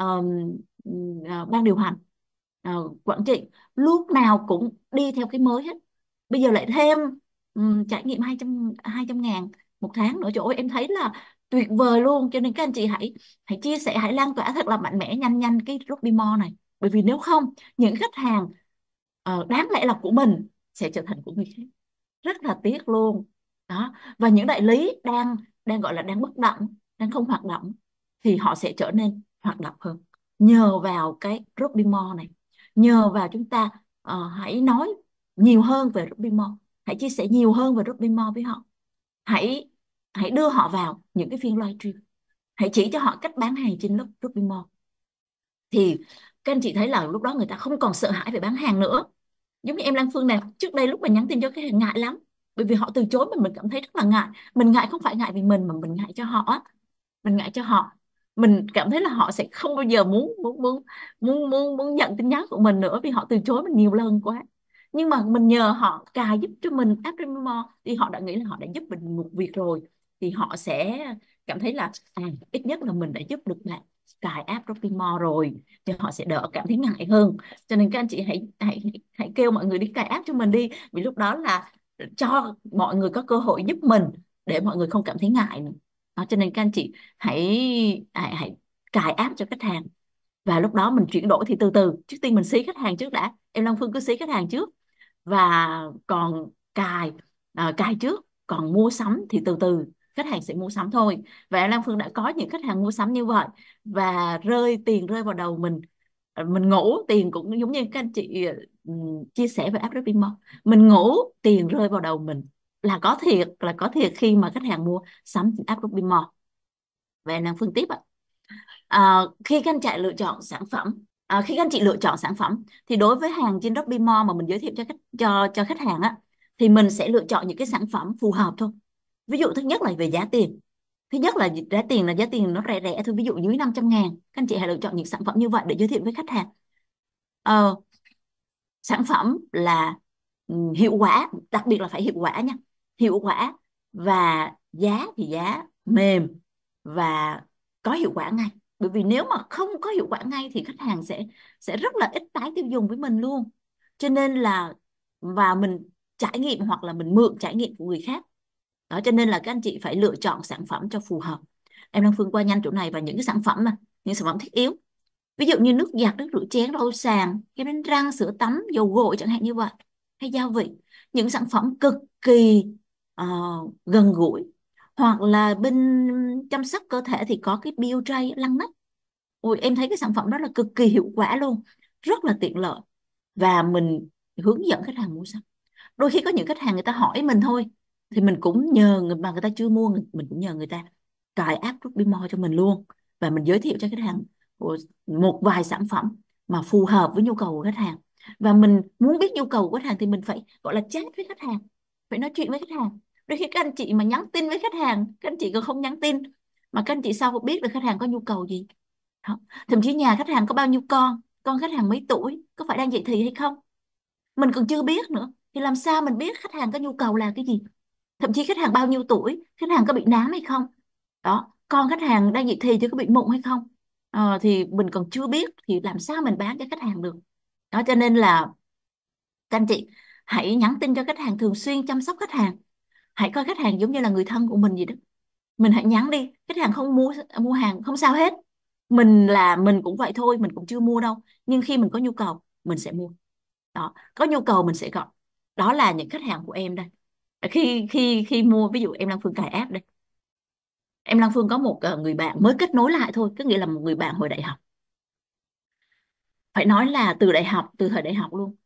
ban điều hành, quản trị lúc nào cũng đi theo cái mới hết. Bây giờ lại thêm trải nghiệm 200 ngàn một tháng nữa, trời ơi em thấy là tuyệt vời luôn. Cho nên các anh chị hãy hãy chia sẻ, hãy lan tỏa thật là mạnh mẽ, nhanh nhanh cái Shopee Mall này. Bởi vì nếu không, những khách hàng đáng lẽ là của mình sẽ trở thành của người khác, rất là tiếc luôn đó. Và những đại lý đang đang gọi là đang bất động, đang không hoạt động, thì họ sẽ trở nên hoạt động hơn nhờ vào cái Shopee Mall này. Nhờ vào chúng ta hãy nói nhiều hơn về Shopee Mall, hãy chia sẻ nhiều hơn về Shopee Mall với họ, hãy hãy đưa họ vào những cái phiên livestream, hãy chỉ cho họ cách bán hàng trên lớp Shopee Mall. Thì các anh chị thấy là lúc đó người ta không còn sợ hãi về bán hàng nữa. Giống như em Lan Phương này, trước đây lúc mà nhắn tin cho khách hàng ngại lắm, bởi vì họ từ chối mình cảm thấy rất là ngại. Mình ngại không phải ngại vì mình, mà mình ngại cho họ á. Mình ngại cho họ, mình cảm thấy là họ sẽ không bao giờ muốn nhận tin nhắn của mình nữa, vì họ từ chối mình nhiều lần quá. Nhưng mà mình nhờ họ cài giúp cho mình app Remimo, thì họ đã nghĩ là họ đã giúp mình một việc rồi, thì họ sẽ cảm thấy là ít nhất là mình đã giúp được bạn cài app Remimo rồi, thì họ sẽ đỡ cảm thấy ngại hơn. Cho nên các anh chị hãy kêu mọi người đi cài app cho mình đi, vì lúc đó là cho mọi người có cơ hội giúp mình, để mọi người không cảm thấy ngại nữa. Đó, cho nên các anh chị hãy cài app cho khách hàng. Và lúc đó mình chuyển đổi thì từ từ, trước tiên mình xí khách hàng trước đã, em Long Phương cứ xí khách hàng trước, và còn cài trước, còn mua sắm thì từ từ. khách hàng sẽ mua sắm thôi. Và em Lan Phương đã có những khách hàng mua sắm như vậy và tiền rơi vào đầu mình. Mình ngủ tiền cũng giống như các anh chị chia sẻ về app Rapimo, mình ngủ tiền rơi vào đầu mình, là có thiệt khi mà khách hàng mua sắm trên app Rapimo. Và em Lan Phương tiếp ạ. Khi các anh chị lựa chọn sản phẩm khi các anh chị lựa chọn sản phẩm thì đối với hàng trên Shopee Mall mà mình giới thiệu cho khách hàng á, thì mình sẽ lựa chọn những cái sản phẩm phù hợp thôi. Ví dụ thứ nhất là về giá tiền. Thứ nhất là giá tiền nó rẻ rẻ thôi, ví dụ dưới 500.000. Các anh chị hãy lựa chọn những sản phẩm như vậy để giới thiệu với khách hàng. Ờ, Sản phẩm là hiệu quả, đặc biệt là phải hiệu quả nha. Hiệu quả và giá thì giá mềm và có hiệu quả ngay. Bởi vì nếu mà không có hiệu quả ngay thì khách hàng sẽ rất là ít tái tiêu dùng với mình luôn. Cho nên là và mình trải nghiệm hoặc là mình mượn trải nghiệm của người khác. Đó, cho nên là các anh chị phải lựa chọn sản phẩm cho phù hợp. Em đang Phương qua nhanh chỗ này, và những cái sản phẩm mà những sản phẩm thiết yếu, ví dụ như nước giặt, nước rửa chén, lau sàn, kem đánh răng, sữa tắm, dầu gội chẳng hạn như vậy, hay gia vị, những sản phẩm cực kỳ ờ, gần gũi. Hoặc là bên chăm sóc cơ thể thì có cái BioJ lăn nắp. Ôi, em thấy cái sản phẩm đó là cực kỳ hiệu quả luôn, rất là tiện lợi, và mình hướng dẫn khách hàng mua sắm. Đôi khi có những khách hàng người ta hỏi mình thôi, thì mình cũng nhờ người mà người ta chưa mua, mình cũng nhờ người ta cài app Rubimo cho mình luôn, và mình giới thiệu cho khách hàng một vài sản phẩm mà phù hợp với nhu cầu của khách hàng. Và mình muốn biết nhu cầu của khách hàng thì mình phải gọi là chat với khách hàng, phải nói chuyện với khách hàng. Đôi khi các anh chị mà nhắn tin với khách hàng, các anh chị còn không nhắn tin mà các anh chị sao biết được khách hàng có nhu cầu gì. Đó. Thậm chí nhà khách hàng có bao nhiêu con khách hàng mấy tuổi, có phải đang dậy thì hay không, mình còn chưa biết nữa, thì làm sao mình biết khách hàng có nhu cầu là cái gì. Thậm chí khách hàng bao nhiêu tuổi, khách hàng có bị nám hay không, đó, con khách hàng đang dậy thì có bị mụn hay không, thì mình còn chưa biết, thì làm sao mình bán cho khách hàng được. Đó, cho nên là các anh chị hãy nhắn tin cho khách hàng, thường xuyên chăm sóc khách hàng, hãy coi khách hàng giống như là người thân của mình vậy đó. Mình hãy nhắn đi, khách hàng không mua mua hàng không sao hết, mình cũng vậy thôi, mình cũng chưa mua đâu, nhưng khi mình có nhu cầu mình sẽ mua. Đó, có nhu cầu mình sẽ gọi. Đó là những khách hàng của em đây. Khi mua, ví dụ em Lan Phương cài app đây, em Lan Phương có một người bạn mới kết nối lại thôi, có nghĩa là một người bạn hồi đại học, phải nói là từ thời đại học luôn,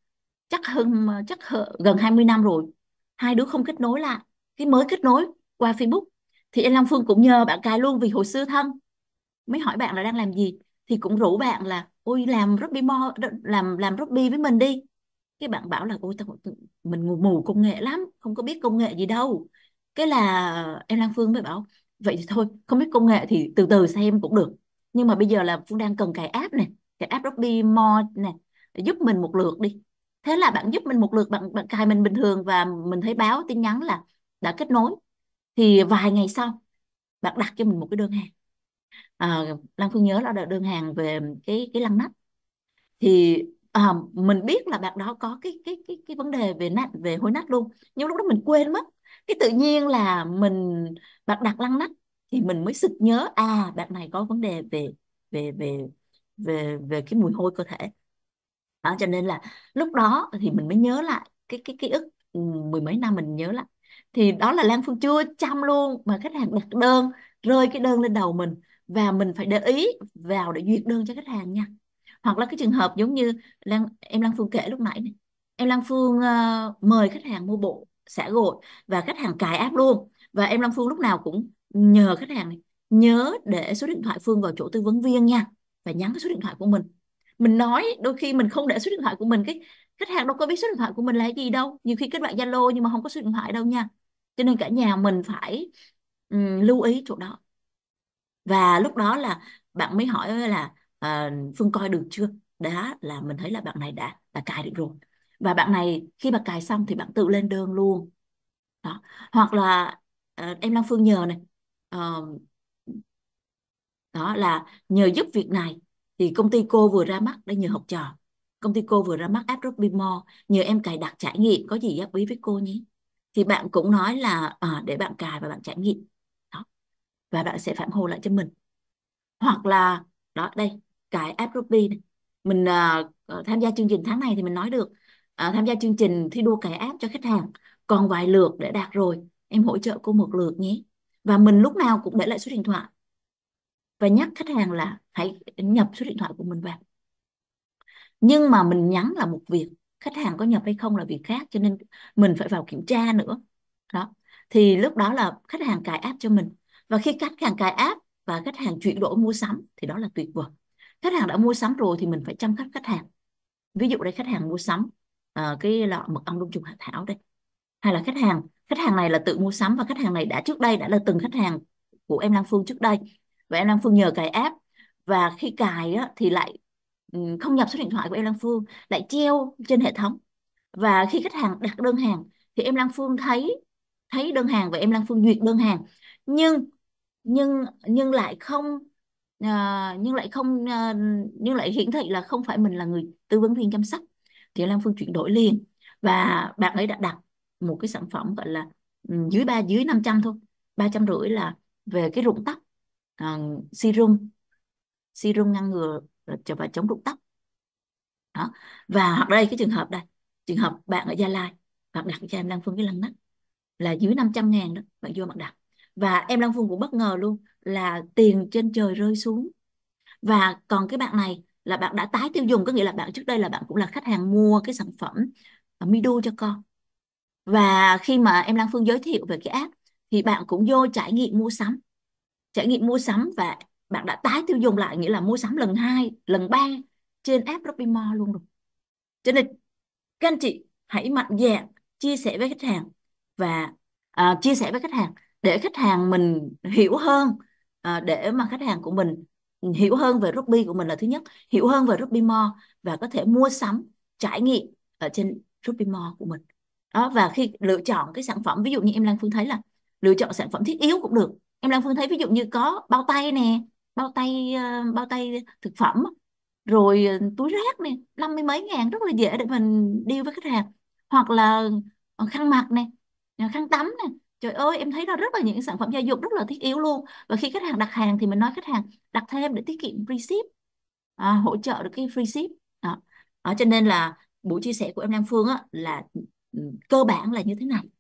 gần 20 năm rồi, hai đứa không kết nối lại. Cái mới kết nối qua Facebook, thì em Lan Phương cũng nhờ bạn cài luôn, vì hồi xưa thân, mới hỏi bạn là đang làm gì, thì cũng rủ bạn là ôi làm Shopee làm Shopee với mình đi. Cái bạn bảo là ôi mình mù mù công nghệ lắm, không có biết công nghệ gì đâu. Cái là em Lan Phương mới bảo vậy thì thôi, không biết công nghệ thì từ từ xem cũng được, nhưng mà bây giờ là Phương đang cần cài app này, cài app Shopee Mall này, để giúp mình một lượt đi. Thế là bạn giúp mình một lượt, bạn cài mình bình thường, và mình thấy báo tin nhắn là đã kết nối. Thì vài ngày sau bạn đặt cho mình một cái đơn hàng. Lan Phương nhớ là đơn hàng về cái lăn nắp. Thì mình biết là bạn đó có cái vấn đề về hối nách luôn, nhưng lúc đó mình quên mất. Cái tự nhiên là bạn đặt lăn nắp, thì mình mới sực nhớ bạn này có vấn đề về về về về cái mùi hôi cơ thể. Đó, cho nên là lúc đó thì mình mới nhớ lại cái ký ức, mười mấy năm mình nhớ lại. Thì đó là Lan Phương chưa chăm luôn mà khách hàng đặt đơn, rơi cái đơn lên đầu mình, và mình phải để ý vào để duyệt đơn cho khách hàng nha. Hoặc là cái trường hợp giống như em Lan Phương kể lúc nãy này, em Lan Phương mời khách hàng mua bộ xả gội, và khách hàng cài app luôn, và em Lan Phương lúc nào cũng nhờ khách hàng này nhớ để số điện thoại Phương vào chỗ tư vấn viên nha, và nhắn cái số điện thoại của mình nói đôi khi mình không để số điện thoại của mình, cái khách hàng đâu có biết số điện thoại của mình là cái gì đâu, nhiều khi kết bạn Zalo nhưng mà không có số điện thoại đâu nha. Cho nên cả nhà mình phải lưu ý chỗ đó. Và lúc đó là bạn mới hỏi là Phương coi được chưa. Đó là mình thấy là bạn này đã cài được rồi, và bạn này khi mà cài xong thì bạn tự lên đơn luôn. Đó. Hoặc là em Lan Phương nhờ này, ờ, đó là nhờ giúp việc này, thì công ty cô vừa ra mắt đây, nhờ học trò, công ty cô vừa ra mắt app Shopee Mall, nhờ em cài đặt trải nghiệm, có gì góp ý với cô nhé. Thì bạn cũng nói là để bạn cài và bạn trải nghiệm. Đó, và bạn sẽ phản hồi lại cho mình. Hoặc là đó đây, cái app Shopee này, mình tham gia chương trình tháng này thì mình nói được, tham gia chương trình thi đua cài app cho khách hàng, còn vài lượt để đạt rồi, em hỗ trợ cô một lượt nhé. và mình lúc nào cũng để lại số điện thoại và nhắc khách hàng là hãy nhập số điện thoại của mình vào. Nhưng mà mình nhắn là một việc, khách hàng có nhập hay không là việc khác, cho nên mình phải vào kiểm tra nữa. Đó, thì lúc đó là khách hàng cài app cho mình, và khi khách hàng cài app và khách hàng chuyển đổi mua sắm thì đó là tuyệt vời. Khách hàng đã mua sắm rồi thì mình phải chăm sóc khách hàng. Ví dụ đây, khách hàng mua sắm cái lọ mật ong đông trùng hạ thảo đây, hay là khách hàng này là tự mua sắm, và khách hàng này trước đây đã là từng khách hàng của em Lan Phương trước đây, và em Lan Phương nhờ cài app, và khi cài á, thì lại không nhập số điện thoại của em Lan Phương, lại treo trên hệ thống. Và khi khách hàng đặt đơn hàng thì em Lan Phương thấy thấy đơn hàng và em Lan Phương duyệt đơn hàng, nhưng nhưng lại không nhưng lại không nhưng lại hiển thị là không phải mình là người tư vấn viên chăm sóc, thì em Lan Phương chuyển đổi liền. Và bạn ấy đã đặt một cái sản phẩm gọi là dưới 500 thôi, 350 là về cái rụng tóc, serum serum ngăn ngừa và chống rụng tóc. Đó, và hoặc đây, cái trường hợp đây, trường hợp bạn ở Gia Lai, bạn đặt cho em Lan Phương cái lăn nắp là dưới 500.000 đó, bạn vô bạn đặt, và em Lan Phương cũng bất ngờ luôn là tiền trên trời rơi xuống. Và còn cái bạn này là bạn đã tái tiêu dùng, có nghĩa là bạn trước đây là bạn cũng là khách hàng mua cái sản phẩm Midu cho con, và khi mà em Lan Phương giới thiệu về cái app thì bạn cũng vô trải nghiệm mua sắm, và bạn đã tái tiêu dùng lại, nghĩa là mua sắm lần 2 lần 3 trên app Shopee Mall luôn rồi. Cho nên các anh chị hãy mạnh dạn chia sẻ với khách hàng, và chia sẻ với khách hàng để khách hàng mình hiểu hơn, để mà khách hàng của mình hiểu hơn về Shopee của mình là thứ nhất, hiểu hơn về Shopee Mall, và có thể mua sắm trải nghiệm ở trên Shopee Mall của mình. Đó, và khi lựa chọn cái sản phẩm, ví dụ như em Lan Phương thấy là lựa chọn sản phẩm thiết yếu cũng được. Em Lan Phương thấy ví dụ như có bao tay nè, bao tay thực phẩm, rồi túi rác này 50 mấy ngàn, rất là dễ để mình deal với khách hàng. Hoặc là khăn mặt này, khăn tắm này, trời ơi em thấy đó rất là những sản phẩm gia dụng rất là thiết yếu luôn. Và khi khách hàng đặt hàng thì mình nói khách hàng đặt thêm để tiết kiệm free ship, hỗ trợ được cái free ship. Đó. Đó, cho nên là buổi chia sẻ của em Lan Phương á, là cơ bản là như thế này.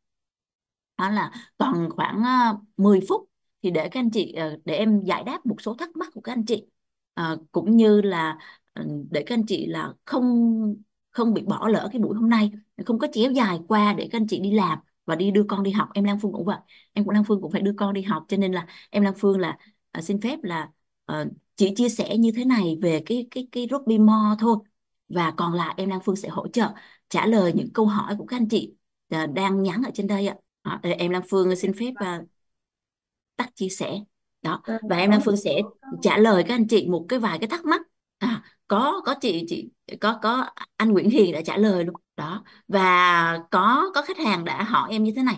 Đó là còn khoảng 10 phút thì để các anh chị để em giải đáp một số thắc mắc của các anh chị. Cũng như là để các anh chị là không không bị bỏ lỡ cái buổi hôm nay, không có chéo dài qua để các anh chị đi làm và đưa con đi học. Em Lan Phương cũng vậy, em của Lan Phương cũng phải đưa con đi học, cho nên là em Lan Phương là xin phép là chỉ chia sẻ như thế này về cái Rugby Mall thôi, và còn lại em Lan Phương sẽ hỗ trợ trả lời những câu hỏi của các anh chị đang nhắn ở trên đây ạ. Để em Lan Phương xin phép tắt chia sẻ. Đó, À, và em Lan có Phương sẽ trả lời các anh chị một vài cái thắc mắc. Có chị có anh Nguyễn Hiền đã trả lời luôn đó, và có khách hàng đã hỏi em như thế này: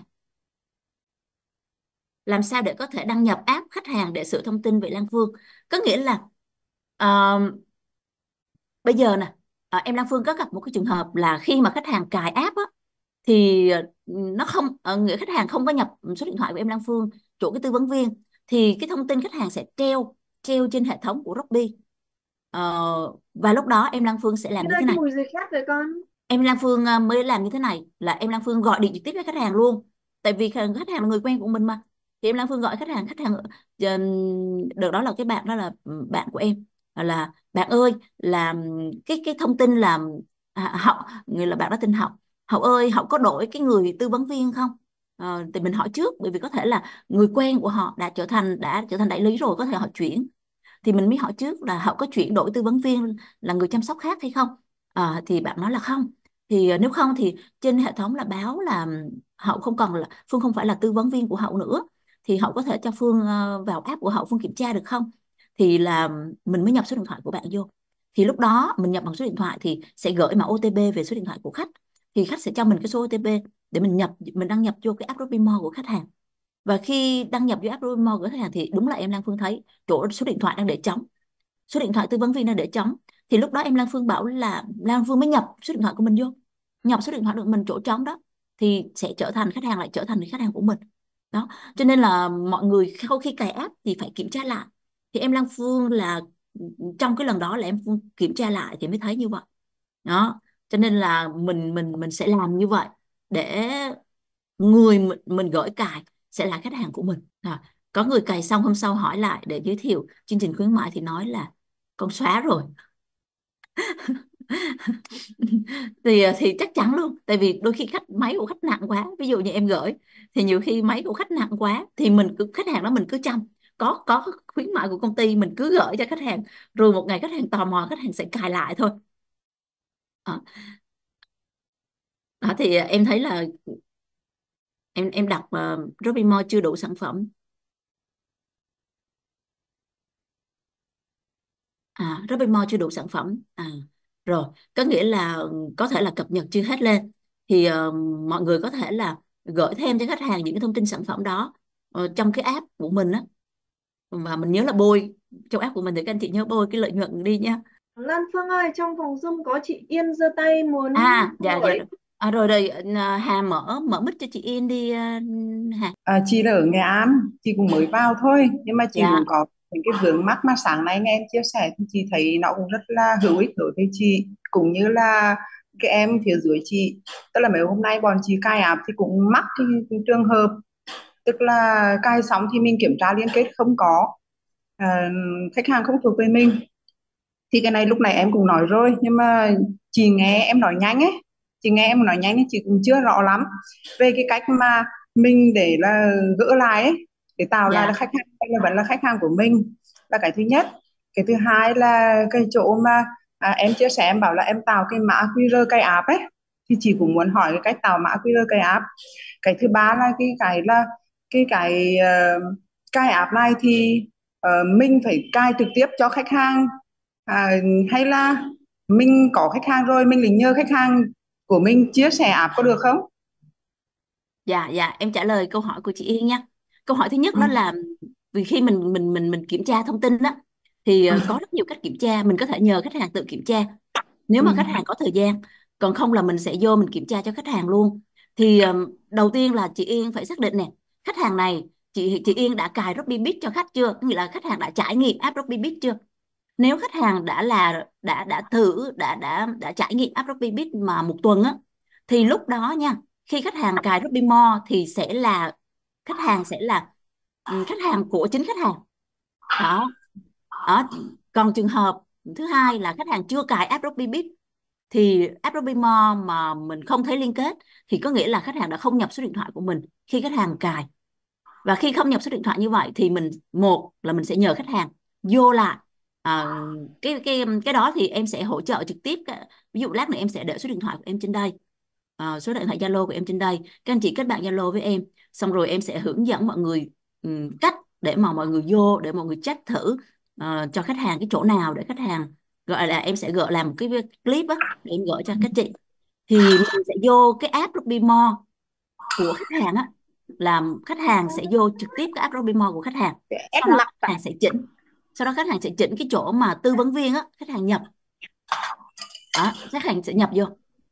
làm sao để có thể đăng nhập app khách hàng để sửa thông tin về Lan Phương? Có nghĩa là ờ, bây giờ nè, em Lan Phương có gặp một cái trường hợp là khi mà khách hàng cài app á, thì nó không người khách hàng không có nhập số điện thoại của em Lan Phương chỗ cái tư vấn viên, thì cái thông tin khách hàng sẽ treo treo trên hệ thống của Shopee. Và lúc đó em Lan Phương sẽ cái làm như đây thế cái này. mùi gì khác rồi con? Em Lan Phương mới làm như thế này là em Lan Phương gọi điện trực tiếp với khách hàng luôn, tại vì khách hàng là người quen của mình mà. Thì em Lan Phương gọi khách hàng được, đó là cái bạn đó là bạn của em, là bạn ơi, là cái thông tin là Hậu, người là bạn đó tên Hậu. Hậu ơi, Hậu có đổi cái người tư vấn viên không? Thì mình hỏi trước, bởi vì có thể là người quen của họ đã trở thành đại lý rồi, có thể họ chuyển, thì mình mới hỏi trước là họ có chuyển đổi tư vấn viên là người chăm sóc khác hay không. Thì bạn nói là không. Thì nếu không thì trên hệ thống là báo là Hậu không còn là Phương không phải là tư vấn viên của Hậu nữa, thì Hậu có thể cho Phương vào app của Hậu Phương kiểm tra được không? Thì là mình mới nhập số điện thoại của bạn vô. Thì lúc đó mình nhập bằng số điện thoại thì sẽ gửi mã OTP về số điện thoại của khách, thì khách sẽ cho mình cái số OTP để mình đăng nhập vô cái app Shopee Mall của khách hàng. Và khi đăng nhập vô app Mall của khách hàng thì đúng là em Lan Phương thấy chỗ số điện thoại đang để trống, số điện thoại tư vấn viên đang để trống. Thì lúc đó em Lan Phương bảo là Lan Phương mới nhập số điện thoại của mình vô, nhập số điện thoại của mình chỗ trống đó, thì sẽ trở thành khách hàng, lại trở thành khách hàng của mình. Đó, cho nên là mọi người sau khi cài app thì phải kiểm tra lại. Thì em Lan Phương là trong cái lần đó là em Phương kiểm tra lại thì mới thấy như vậy. Đó, cho nên là mình sẽ làm như vậy để người mình gửi cài sẽ là khách hàng của mình. Có người cài xong hôm sau hỏi lại để giới thiệu chương trình khuyến mại thì nói là con xóa rồi. Thì chắc chắn luôn, tại vì đôi khi máy của khách nặng quá, ví dụ như em gửi thì nhiều khi máy của khách nặng quá thì mình cứ khách hàng đó mình cứ chăm, có khuyến mại của công ty mình cứ gửi cho khách hàng, rồi một ngày khách hàng tò mò khách hàng sẽ cài lại thôi. Đó, thì em thấy là em đọc Robin Moore chưa đủ sản phẩm. Robin Moore chưa đủ sản phẩm. Rồi, có nghĩa là có thể là cập nhật chưa hết lên, thì mọi người có thể là gửi thêm cho khách hàng những cái thông tin sản phẩm đó trong cái app của mình á, và mình nhớ là bôi trong app của mình thì các anh chị nhớ bôi cái lợi nhuận đi nha. Lan Phương ơi, trong phòng Zoom có chị Yên giơ tay muốn Dạ dạ. hỏi. Rồi rồi, Hà mở mở mic cho chị Yên đi. Hà. Chị là ở Nghệ An, chị cũng mới vào thôi, nhưng mà chị Dạ cũng có những cái vướng mắc mà sáng nay nghe em chia sẻ thì chị thấy nó cũng rất là hữu ích đối với chị, cũng như là cái em phía dưới chị. Tức là mấy hôm nay bọn chị cài app thì cũng mắc cái trường hợp, tức là cài xong thì mình kiểm tra liên kết không có, à, khách hàng không thuộc về mình. Thì cái này lúc này em cũng nói rồi, nhưng mà chị nghe em nói nhanh ấy, chị nghe em nói nhanh ấy, chị cũng chưa rõ lắm về cái cách mà mình để là gỡ lại ấy, để tạo lại là dạ khách hàng hay là vẫn là khách hàng của mình, là cái thứ nhất. Cái thứ hai là cái chỗ mà em chia sẻ, em bảo là em tạo cái mã QR cài app ấy, thì chị cũng muốn hỏi cái cách tạo mã QR cài app. Cái thứ ba là cài app này thì mình phải cài trực tiếp cho khách hàng, à, hay là mình có khách hàng rồi mình lại nhờ khách hàng của mình chia sẻ app có được không? dạ dạ, em trả lời câu hỏi của chị Yên nha. Câu hỏi thứ nhất Ừ. đó là vì khi mình kiểm tra thông tin đó thì Ừ. có rất nhiều cách kiểm tra, mình có thể nhờ khách hàng tự kiểm tra nếu Ừ. mà khách hàng có thời gian, còn không là mình sẽ vô mình kiểm tra cho khách hàng luôn. Thì đầu tiên là chị Yên phải xác định nè, khách hàng này chị Yên đã cài Robinhood cho khách chưa, nghĩa là khách hàng đã trải nghiệm app Robinhood chưa. Nếu khách hàng đã thử đã trải nghiệm app Robinhood mà một tuần á, thì lúc đó nha, khi khách hàng cài Robinmore thì sẽ là khách hàng của chính khách hàng đó. Đó. Còn trường hợp thứ hai là khách hàng chưa cài app Robinhood, thì app Robinmore mà mình không thấy liên kết thì có nghĩa là khách hàng đã không nhập số điện thoại của mình khi khách hàng cài. Và khi không nhập số điện thoại như vậy thì một là mình sẽ nhờ khách hàng vô lại. à, cái đó thì em sẽ hỗ trợ trực tiếp. Ví dụ lát nữa em sẽ để số điện thoại của em trên đây, số điện thoại Zalo của em trên đây, các anh chị kết bạn Zalo với em, xong rồi em sẽ hướng dẫn mọi người cách để mà mọi người vô để mọi người check thử cho khách hàng cái chỗ nào để khách hàng gọi là, em sẽ gợi làm một cái clip á để em gửi cho các chị. Thì mình sẽ vô cái app Robimore của khách hàng á, làm khách hàng sẽ vô trực tiếp cái app Robimore của khách hàng, Ép sau đó mặt khách hàng sẽ chỉnh, cái chỗ mà tư vấn viên á, khách hàng nhập. Đó, khách hàng sẽ nhập vô.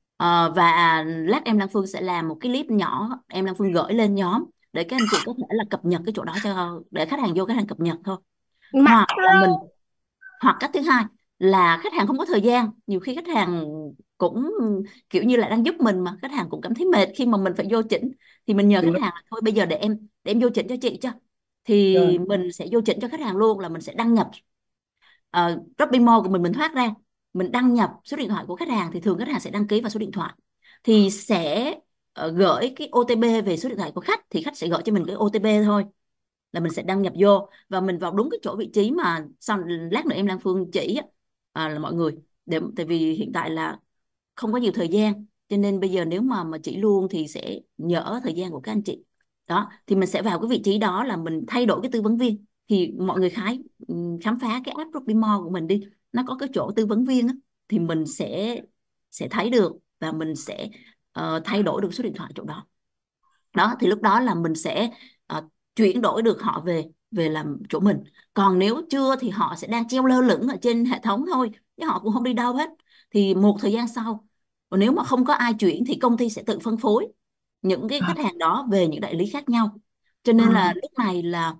Và lát em Đăng Phương sẽ làm một cái clip nhỏ, em Đăng Phương gửi lên nhóm để các anh chị có thể là cập nhật cái chỗ đó cho để khách hàng vô, khách hàng cập nhật thôi. mặt Hoặc là luôn. hoặc cách thứ hai là khách hàng không có thời gian, nhiều khi khách hàng cũng kiểu như là đang giúp mình mà khách hàng cũng cảm thấy mệt khi mà mình phải vô chỉnh, thì mình nhờ Đúng khách rồi. hàng là thôi bây giờ để em vô chỉnh cho chị cho. Thì Rồi. mình sẽ vô chỉnh cho khách hàng luôn, là mình sẽ đăng nhập Shopee Mall của mình thoát ra, mình đăng nhập số điện thoại của khách hàng, thì thường khách hàng sẽ đăng ký vào số điện thoại, thì sẽ gửi cái OTP về số điện thoại của khách, thì khách sẽ gửi cho mình cái OTP thôi, là mình sẽ đăng nhập vô và mình vào đúng cái chỗ vị trí mà sau lát nữa em Lan Phương chỉ á. Là mọi người, tại vì hiện tại là không có nhiều thời gian, cho nên bây giờ nếu mà chỉ luôn thì sẽ nhỡ thời gian của các anh chị. Đó, thì mình sẽ vào cái vị trí đó là mình thay đổi cái tư vấn viên, thì mọi người khám phá cái app Robimore của mình đi, nó có cái chỗ tư vấn viên á, thì mình sẽ thấy được và mình sẽ thay đổi được số điện thoại chỗ đó. Đó, thì lúc đó là mình sẽ chuyển đổi được họ về về làm chỗ mình. Còn nếu chưa thì họ sẽ đang treo lơ lửng ở trên hệ thống thôi, chứ họ cũng không đi đâu hết. Thì một thời gian sau, còn nếu mà không có ai chuyển thì công ty sẽ tự phân phối những cái À. khách hàng đó về những đại lý khác nhau. Cho Ừ. nên là lúc này là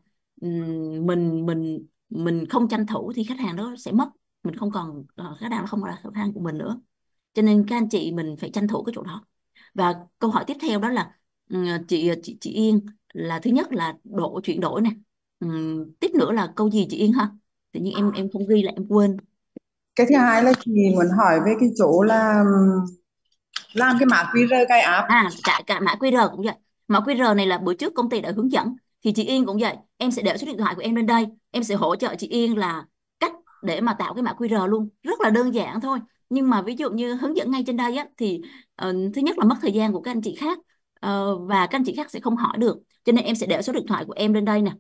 mình không tranh thủ thì khách hàng đó sẽ mất, mình không còn khách hàng đó không còn là khách hàng của mình nữa. Cho nên các anh chị mình phải tranh thủ cái chỗ đó. Và câu hỏi tiếp theo đó là chị Yên, là thứ nhất là chuyển đổi này. Tiếp nữa là câu gì chị Yên ha? Tự nhiên em không ghi lại em quên. Cái thứ hai là chị muốn hỏi về cái chỗ là làm cái mã QR cài app. Cả cả mã QR cũng vậy. Mã QR này là bữa trước công ty đã hướng dẫn, thì chị Yên cũng vậy, em sẽ để số điện thoại của em lên đây, em sẽ hỗ trợ chị Yên là cách để mà tạo cái mã QR luôn, rất là đơn giản thôi. Nhưng mà ví dụ như hướng dẫn ngay trên đây á thì thứ nhất là mất thời gian của các anh chị khác, và các anh chị khác sẽ không hỏi được, cho nên em sẽ để số điện thoại của em lên đây nè.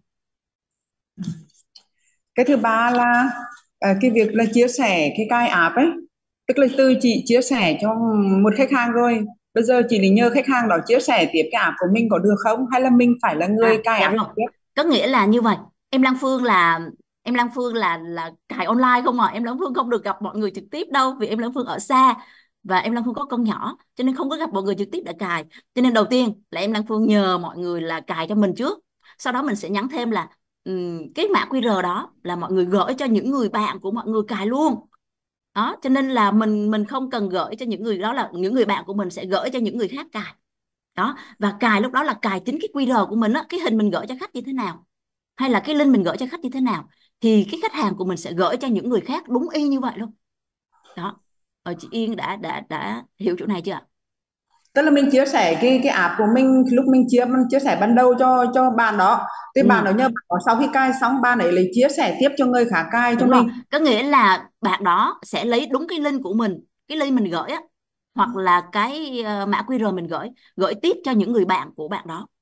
Cái thứ ba là cái việc là chia sẻ cái cài app ấy, tức là từ chị chia sẻ cho một khách hàng rồi, bây giờ chị định nhờ khách hàng đó chia sẻ tiếp cái app của mình có được không, hay là mình phải là người cài Dạ app rồi, tiếp? có nghĩa là như vậy. Em Lan Phương là cài online không à, em Lan Phương không được gặp mọi người trực tiếp đâu, vì em Lan Phương ở xa và em Lan Phương có con nhỏ, cho nên không có gặp mọi người trực tiếp để cài. Cho nên đầu tiên là em Lan Phương nhờ mọi người là cài cho mình trước, sau đó mình sẽ nhắn thêm là cái mã QR đó là mọi người gửi cho những người bạn của mọi người cài luôn. Đó, cho nên là mình không cần gửi cho những người đó, là những người bạn của mình sẽ gửi cho những người khác cài. Đó, và cài lúc đó là cài chính cái QR của mình á, cái hình mình gửi cho khách như thế nào, hay là cái link mình gửi cho khách như thế nào, thì cái khách hàng của mình sẽ gửi cho những người khác đúng y như vậy luôn. Đó, chị Yên đã hiểu chỗ này chưa ạ? Tức là mình chia sẻ cái app của mình lúc mình chia sẻ ban đầu cho bạn đó, thì bạn đó Ừ, nhờ bạn đó sau khi cài xong bạn ấy lại chia sẻ tiếp cho người khác cài cho đúng rồi, mình. có nghĩa là bạn đó sẽ lấy đúng cái link của mình, cái link mình gửi á, hoặc là cái mã QR mình gửi gửi tiếp cho những người bạn của bạn đó.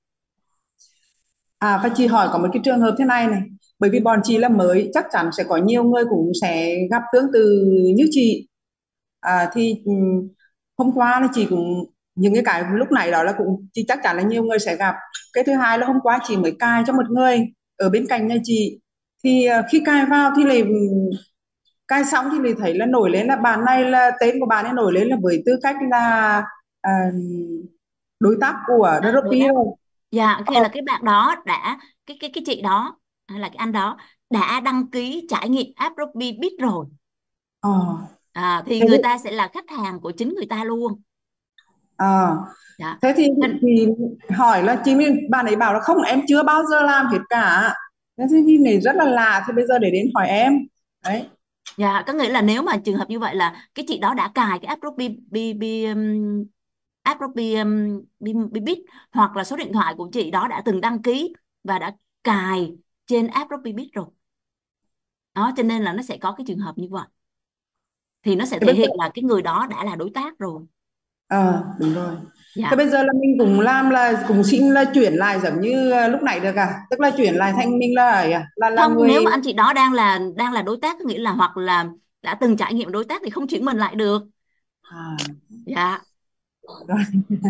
Và chị hỏi có một cái trường hợp thế này này, bởi vì bọn chị là mới, chắc chắn sẽ có nhiều người cũng sẽ gặp tương tự như chị. Thì hôm qua là chị cũng, những cái lúc này đó là cũng chị chắc chắn là nhiều người sẽ gặp. Cái thứ hai là hôm qua chị mới cài cho một người ở bên cạnh nhà chị, thì khi cài vào thì lại cài xong thì lại thấy là nổi lên là bạn này, là tên của bạn ấy nổi lên là với tư cách là à, đối tác của Đối Shopee tác. rồi. Dạ, khi Ờ, là cái bạn đó đã, cái chị đó hay là cái anh đó đã đăng ký trải nghiệm app Robby Biết rồi, ờ, thì thế người thì, ta sẽ là khách hàng của chính người ta luôn. ờ, Dạ. thế Nên- thì hỏi là chị mình, bạn ấy bảo là không, em chưa bao giờ làm hết cả. Thế thì này rất là lạ, thì bây giờ để đến hỏi em. Đấy. dạ, có nghĩa là nếu mà trường hợp như vậy là cái chị đó đã cài cái app Robby app Robby Biết, hoặc là số điện thoại của chị đó đã từng đăng ký và đã cài trên app Robby Biết rồi. Đó, cho nên là nó sẽ có cái trường hợp như vậy, thì nó sẽ Thế thể bây giờ, hiện là cái người đó đã là đối tác rồi. đúng rồi. Thế Dạ. bây giờ là mình cũng làm là cũng xin là chuyển lại giống như lúc nãy được à? Tức là chuyển lại thành mình là ấy là Không, nếu người. mà anh chị đó đang là đối tác, có nghĩa là hoặc là đã từng trải nghiệm đối tác thì không chuyển mình lại được. À, Dạ. rồi.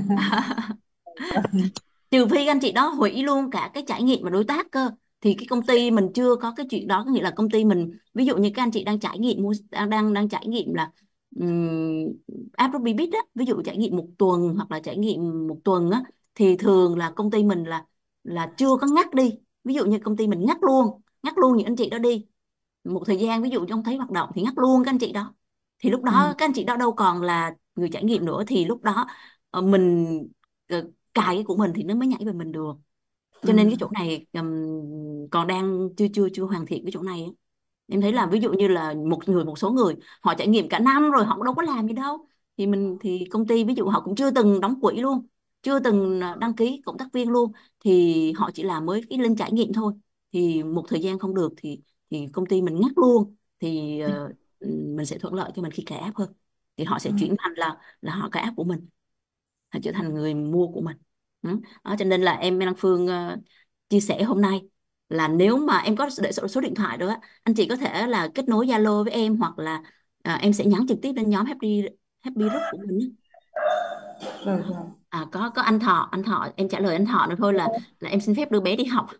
Trừ phi anh chị đó hủy luôn cả cái trải nghiệm và đối tác cơ, thì cái công ty mình chưa có cái chuyện đó, có nghĩa là công ty mình, ví dụ như các anh chị đang trải nghiệm đang trải nghiệm là um, app Robby Bit á, ví dụ trải nghiệm một tuần hoặc là trải nghiệm một tuần á, thì thường là công ty mình là chưa có ngắt đi. Ví dụ như công ty mình ngắt luôn những anh chị đó đi một thời gian, ví dụ trong thấy hoạt động thì ngắt luôn các anh chị đó, thì lúc Ừ. đó các anh chị đó đâu còn là người trải nghiệm nữa, thì lúc đó mình cài cái của mình thì nó mới nhảy về mình được. Ừ. Cho nên cái chỗ này còn đang chưa chưa chưa hoàn thiện cái chỗ này ấy. Em thấy là ví dụ như là một số người họ trải nghiệm cả năm rồi họ cũng đâu có làm gì đâu, thì công ty ví dụ họ cũng chưa từng đóng quỹ luôn, chưa từng đăng ký cộng tác viên luôn, thì họ chỉ làm mới cái lên trải nghiệm thôi, thì một thời gian không được thì công ty mình ngắt luôn, thì mình sẽ thuận lợi cho mình khi cài app hơn, thì họ Ừ. sẽ chuyển thành là họ cài app của mình, họ trở thành người mua của mình. Ừ. Đó, cho nên là em Đăng Phương chia sẻ hôm nay là nếu mà em có để số điện thoại đó á, anh chị có thể là kết nối Zalo với em, hoặc là em sẽ nhắn trực tiếp lên nhóm Happy Happy Group của mình á. Rồi, Đó. rồi. Có anh Thọ em trả lời anh Thọ nữa thôi là em xin phép đưa bé đi học.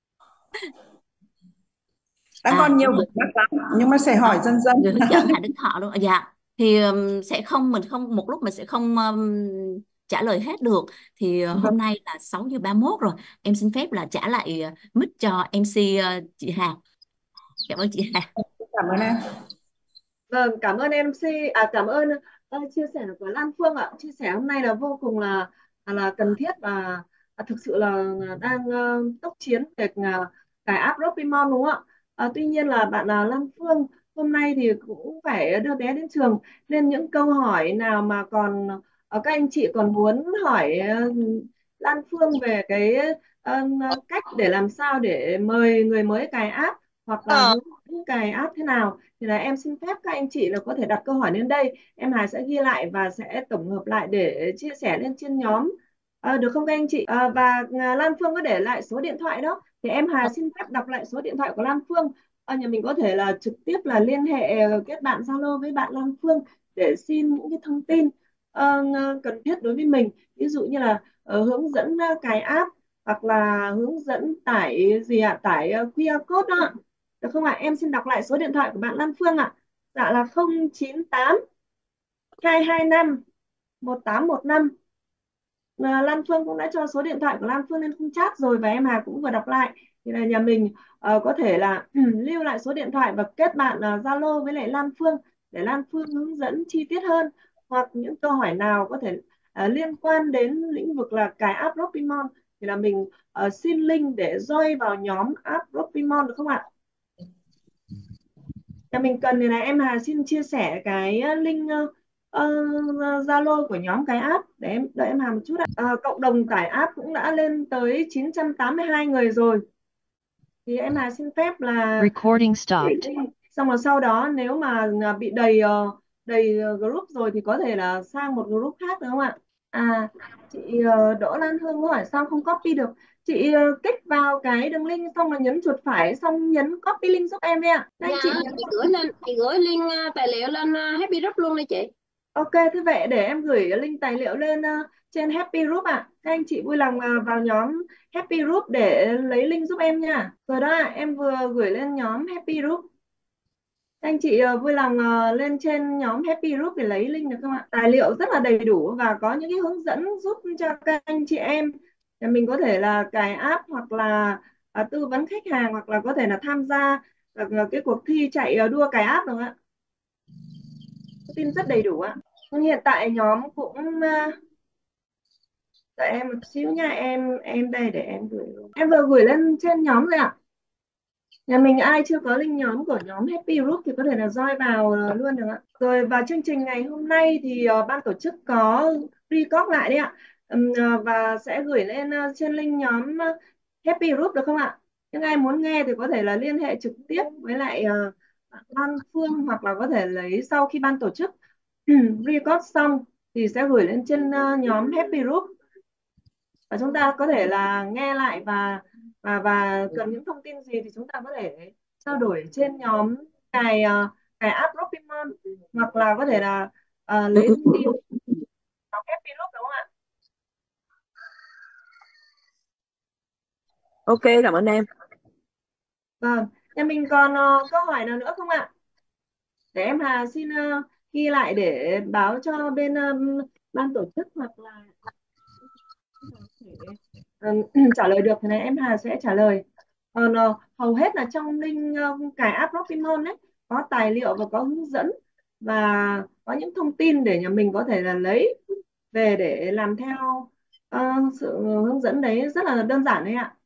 Đang còn nhiều Đúng rồi. vướng mắc lắm nhưng mà sẽ hỏi Đó, dần dần. người hướng dẫn Hà Đức Thọ luôn. Dạ, thì sẽ không, mình không một lúc mình sẽ không trả lời hết được, thì Rồi, hôm nay là 6:31 rồi, em xin phép là trả lại mic cho MC chị Hà. Cảm ơn chị Hà. cảm ơn em. Vâng, cảm ơn MC, cảm ơn chia sẻ của Lan Phương ạ. Chia sẻ hôm nay là vô cùng là cần thiết và thực sự là đang tốc chiến việc cài app Robimon đúng không ạ? Tuy nhiên là bạn Lan Phương hôm nay thì cũng phải đưa bé đến trường, nên những câu hỏi nào mà còn các anh chị còn muốn hỏi Lan Phương về cái cách để làm sao để mời người mới cài app hoặc là hướng dẫn cài app thế nào, thì là em xin phép các anh chị là có thể đặt câu hỏi lên đây, em Hà sẽ ghi lại và sẽ tổng hợp lại để chia sẻ lên trên nhóm. Được không các anh chị? Và Lan Phương có để lại số điện thoại đó, thì em Hà xin phép đọc lại số điện thoại của Lan Phương. Nhà mình có thể là trực tiếp là liên hệ kết bạn Zalo với bạn Lan Phương để xin những cái thông tin cần thiết đối với mình, ví dụ như là hướng dẫn cài app hoặc là hướng dẫn tải gì ạ, tải QR code đó ạ. Được không ạ? Em xin đọc lại số điện thoại của bạn Lan Phương ạ. Dạ là 098 225 1815. Lan Phương cũng đã cho số điện thoại của Lan Phương lên khung chat rồi và em Hà cũng vừa đọc lại, thì là nhà mình có thể là lưu lại số điện thoại và kết bạn Zalo với lại Lan Phương để Lan Phương hướng dẫn chi tiết hơn, hoặc những câu hỏi nào có thể liên quan đến lĩnh vực là cài app Robimon thì là mình xin link để join vào nhóm app Robimon được không ạ? Nhà mình cần thì là em Hà xin chia sẻ cái link Zalo của nhóm cái app để em đợi em Hà một chút ạ. Cộng đồng tải app cũng đã lên tới 982 người rồi, thì em Hà xin phép là Recording gửi stopped. link. Xong rồi sau đó nếu mà bị đầy group rồi thì có thể là sang một group khác được không ạ? Chị Đỗ Lan Hương hỏi sao không copy được. Chị kích vào cái đường link xong là nhấn chuột phải xong nhấn copy link giúp em đi ạ. Các anh Dạ, chị nhấn chị gửi link tài liệu lên Happy Group luôn đi chị. Ok, thế vậy để em gửi link tài liệu lên trên Happy Group ạ. Các anh chị vui lòng vào nhóm Happy Group để lấy link giúp em nha. Rồi đó ạ, em vừa gửi lên nhóm Happy Group. Các anh chị vui lòng lên trên nhóm Happy Group để lấy link được không ạ? Tài liệu rất là đầy đủ và có những cái hướng dẫn giúp cho các anh chị em để mình có thể là cài app hoặc là tư vấn khách hàng hoặc là có thể là tham gia cái cuộc thi chạy đua cài app được không ạ? Thông tin rất đầy đủ ạ. Nhưng hiện tại nhóm cũng đợi em một xíu nha, em đây để em gửi luôn. Em vừa gửi lên trên nhóm rồi ạ. Nhà mình ai chưa có link nhóm của nhóm Happy Group thì có thể là join vào luôn được ạ. Rồi vào chương trình ngày hôm nay thì ban tổ chức có record lại đấy ạ. Và sẽ gửi lên trên link nhóm Happy Group được không ạ? Những ai muốn nghe thì có thể là liên hệ trực tiếp với lại Lan Phương, hoặc là có thể lấy sau khi ban tổ chức record xong thì sẽ gửi lên trên nhóm Happy Group, và chúng ta có thể là nghe lại và cần những thông tin gì thì chúng ta có thể trao đổi trên nhóm cài cài app Robimon, hoặc là có thể là lấy thông tin nhóm Happy Group đúng không ạ? Ok, cảm ơn em. Vâng, nhà mình còn câu hỏi nào nữa không ạ? Để em Hà xin ghi lại để báo cho bên ban tổ chức, hoặc là trả lời được thì này em Hà sẽ trả lời. Còn hầu hết là trong link cài app Robinhood đấy có tài liệu và có hướng dẫn và có những thông tin để nhà mình có thể là lấy về để làm theo sự hướng dẫn đấy, rất là đơn giản đấy ạ.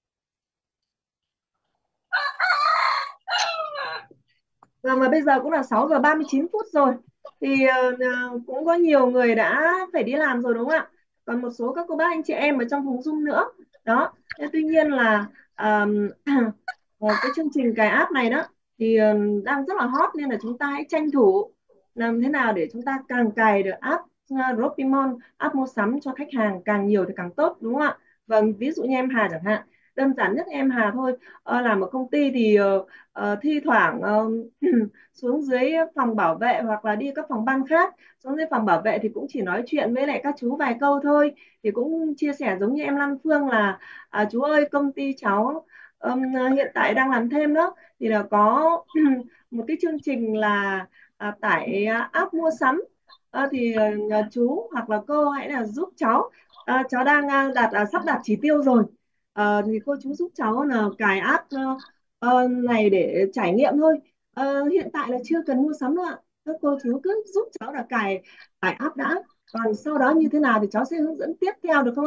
Và bây giờ cũng là 6 giờ 39 phút rồi, thì cũng có nhiều người đã phải đi làm rồi đúng không ạ? Còn một số các cô bác anh chị em ở trong vùng Zoom nữa đó. Thế tuy nhiên là cái chương trình cài app này đó thì đang rất là hot, nên là chúng ta hãy tranh thủ làm thế nào để chúng ta càng cài được app Robimon, app mua sắm cho khách hàng càng nhiều thì càng tốt đúng không ạ? Vâng, ví dụ như em Hà chẳng hạn, đơn giản nhất em Hà thôi, làm ở công ty thì thi thoảng xuống dưới phòng bảo vệ hoặc là đi các phòng ban khác, xuống dưới phòng bảo vệ thì cũng chỉ nói chuyện với lại các chú vài câu thôi, thì cũng chia sẻ giống như em Lan Phương là chú ơi công ty cháu hiện tại đang làm thêm đó, thì là có một cái chương trình là tải app mua sắm. Thì chú hoặc là cô hãy là giúp cháu. Cháu đang sắp đạt chỉ tiêu rồi. Thì cô chú giúp cháu là cài app này để trải nghiệm thôi. Hiện tại là chưa cần mua sắm nữa ạ. Các cô chú cứ giúp cháu là cài tải app đã, còn sau đó như thế nào thì cháu sẽ hướng dẫn tiếp theo được không ạ?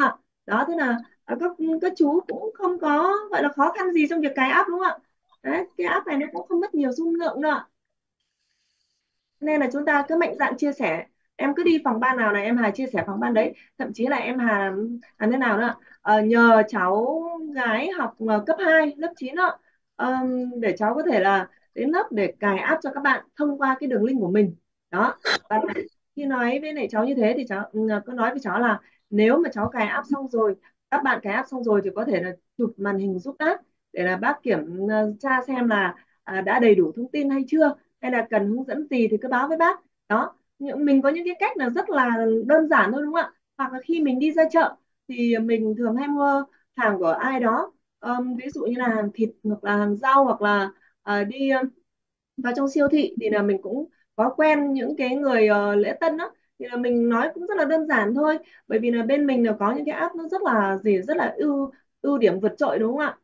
đó. Thế là các chú cũng không có gọi là khó khăn gì trong việc cài app đúng không ạ? Đấy, cái app này nó cũng không mất nhiều dung lượng đâu ạ, nên là chúng ta cứ mạnh dạn chia sẻ. Em cứ đi phòng ban nào này em Hà chia sẻ phòng ban đấy, thậm chí là em Hà làm thế nào nữa ạ? Nhờ cháu gái học cấp 2 lớp 9 đó, để cháu có thể là đến lớp để cài app cho các bạn thông qua cái đường link của mình đó. Và khi nói với lại cháu như thế thì cháu có nói với cháu là nếu mà cháu cài app xong rồi, các bạn cài app xong rồi thì có thể là chụp màn hình giúp bác để là bác kiểm tra xem là đã đầy đủ thông tin hay chưa, hay là cần hướng dẫn gì thì cứ báo với bác đó. Mình có những cái cách là rất là đơn giản thôi đúng không ạ? Hoặc là khi mình đi ra chợ thì mình thường hay mua hàng của ai đó, ví dụ như là hàng thịt hoặc là hàng rau, hoặc là đi vào trong siêu thị thì là mình cũng có quen những cái người lễ tân đó, thì là mình nói cũng rất là đơn giản thôi, bởi vì là bên mình là có những cái app nó rất là gì, rất là ưu ưu điểm vượt trội đúng không ạ?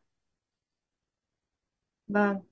Vâng.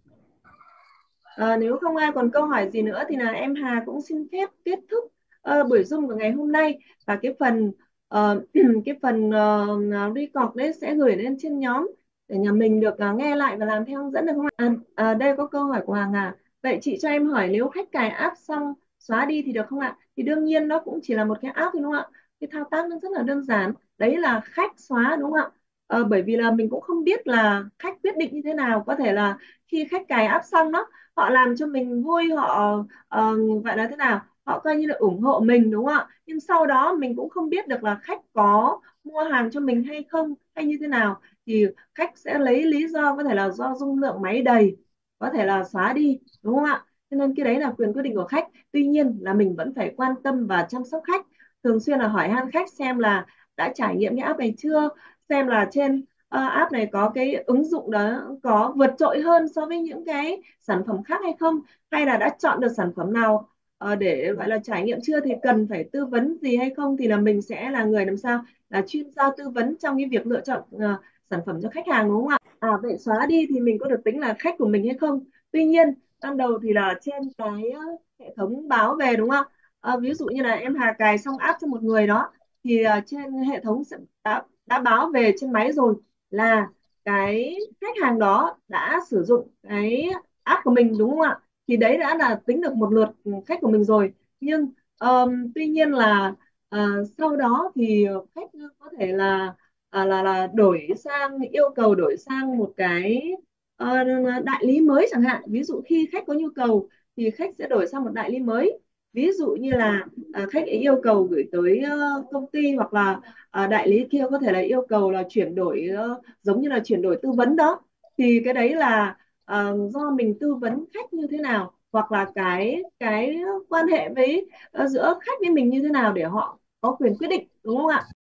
Nếu không ai còn câu hỏi gì nữa thì là em Hà cũng xin phép kết thúc buổi Zoom của ngày hôm nay, và cái phần cái phần record đấy sẽ gửi lên trên nhóm để nhà mình được nghe lại và làm theo hướng dẫn được không ạ? Đây có câu hỏi của Hoàng à. Vậy chị cho em hỏi, nếu khách cài app xong xóa đi thì được không ạ? Thì đương nhiên nó cũng chỉ là một cái app thôi đúng không ạ? Cái thao tác nó rất là đơn giản. Đấy là khách xóa đúng không ạ? Bởi vì là mình cũng không biết là khách quyết định như thế nào. Có thể là khi khách cài app xong đó, họ làm cho mình vui, họ gọi là thế nào, họ coi như là ủng hộ mình đúng không ạ, nhưng sau đó mình cũng không biết được là khách có mua hàng cho mình hay không hay như thế nào, thì khách sẽ lấy lý do có thể là do dung lượng máy đầy, có thể là xóa đi đúng không ạ. Cho nên cái đấy là quyền quyết định của khách, tuy nhiên là mình vẫn phải quan tâm và chăm sóc khách, thường xuyên là hỏi han khách xem là đã trải nghiệm cái app này chưa, xem là trên app này có cái ứng dụng đó có vượt trội hơn so với những cái sản phẩm khác hay không, hay là đã chọn được sản phẩm nào để gọi là trải nghiệm chưa, thì cần phải tư vấn gì hay không, thì là mình sẽ là người làm sao là chuyên gia tư vấn trong cái việc lựa chọn sản phẩm cho khách hàng đúng không ạ. Vậy xóa đi thì mình có được tính là khách của mình hay không? Tuy nhiên ban đầu thì là trên cái hệ thống báo về đúng không? Ví dụ như là em Hà cài xong app cho một người đó, thì trên hệ thống sẽ đã báo về trên máy rồi là cái khách hàng đó đã sử dụng cái app của mình đúng không ạ? Thì đấy đã là tính được một lượt khách của mình rồi. Nhưng tuy nhiên là sau đó thì khách có thể là đổi sang, yêu cầu đổi sang một cái đại lý mới chẳng hạn. Ví dụ khi khách có nhu cầu thì khách sẽ đổi sang một đại lý mới. Ví dụ như là khách ấy yêu cầu gửi tới công ty, hoặc là đại lý kia có thể là yêu cầu là chuyển đổi giống như là chuyển đổi tư vấn đó, thì cái đấy là do mình tư vấn khách như thế nào, hoặc là cái quan hệ với giữa khách với mình như thế nào để họ có quyền quyết định đúng không ạ.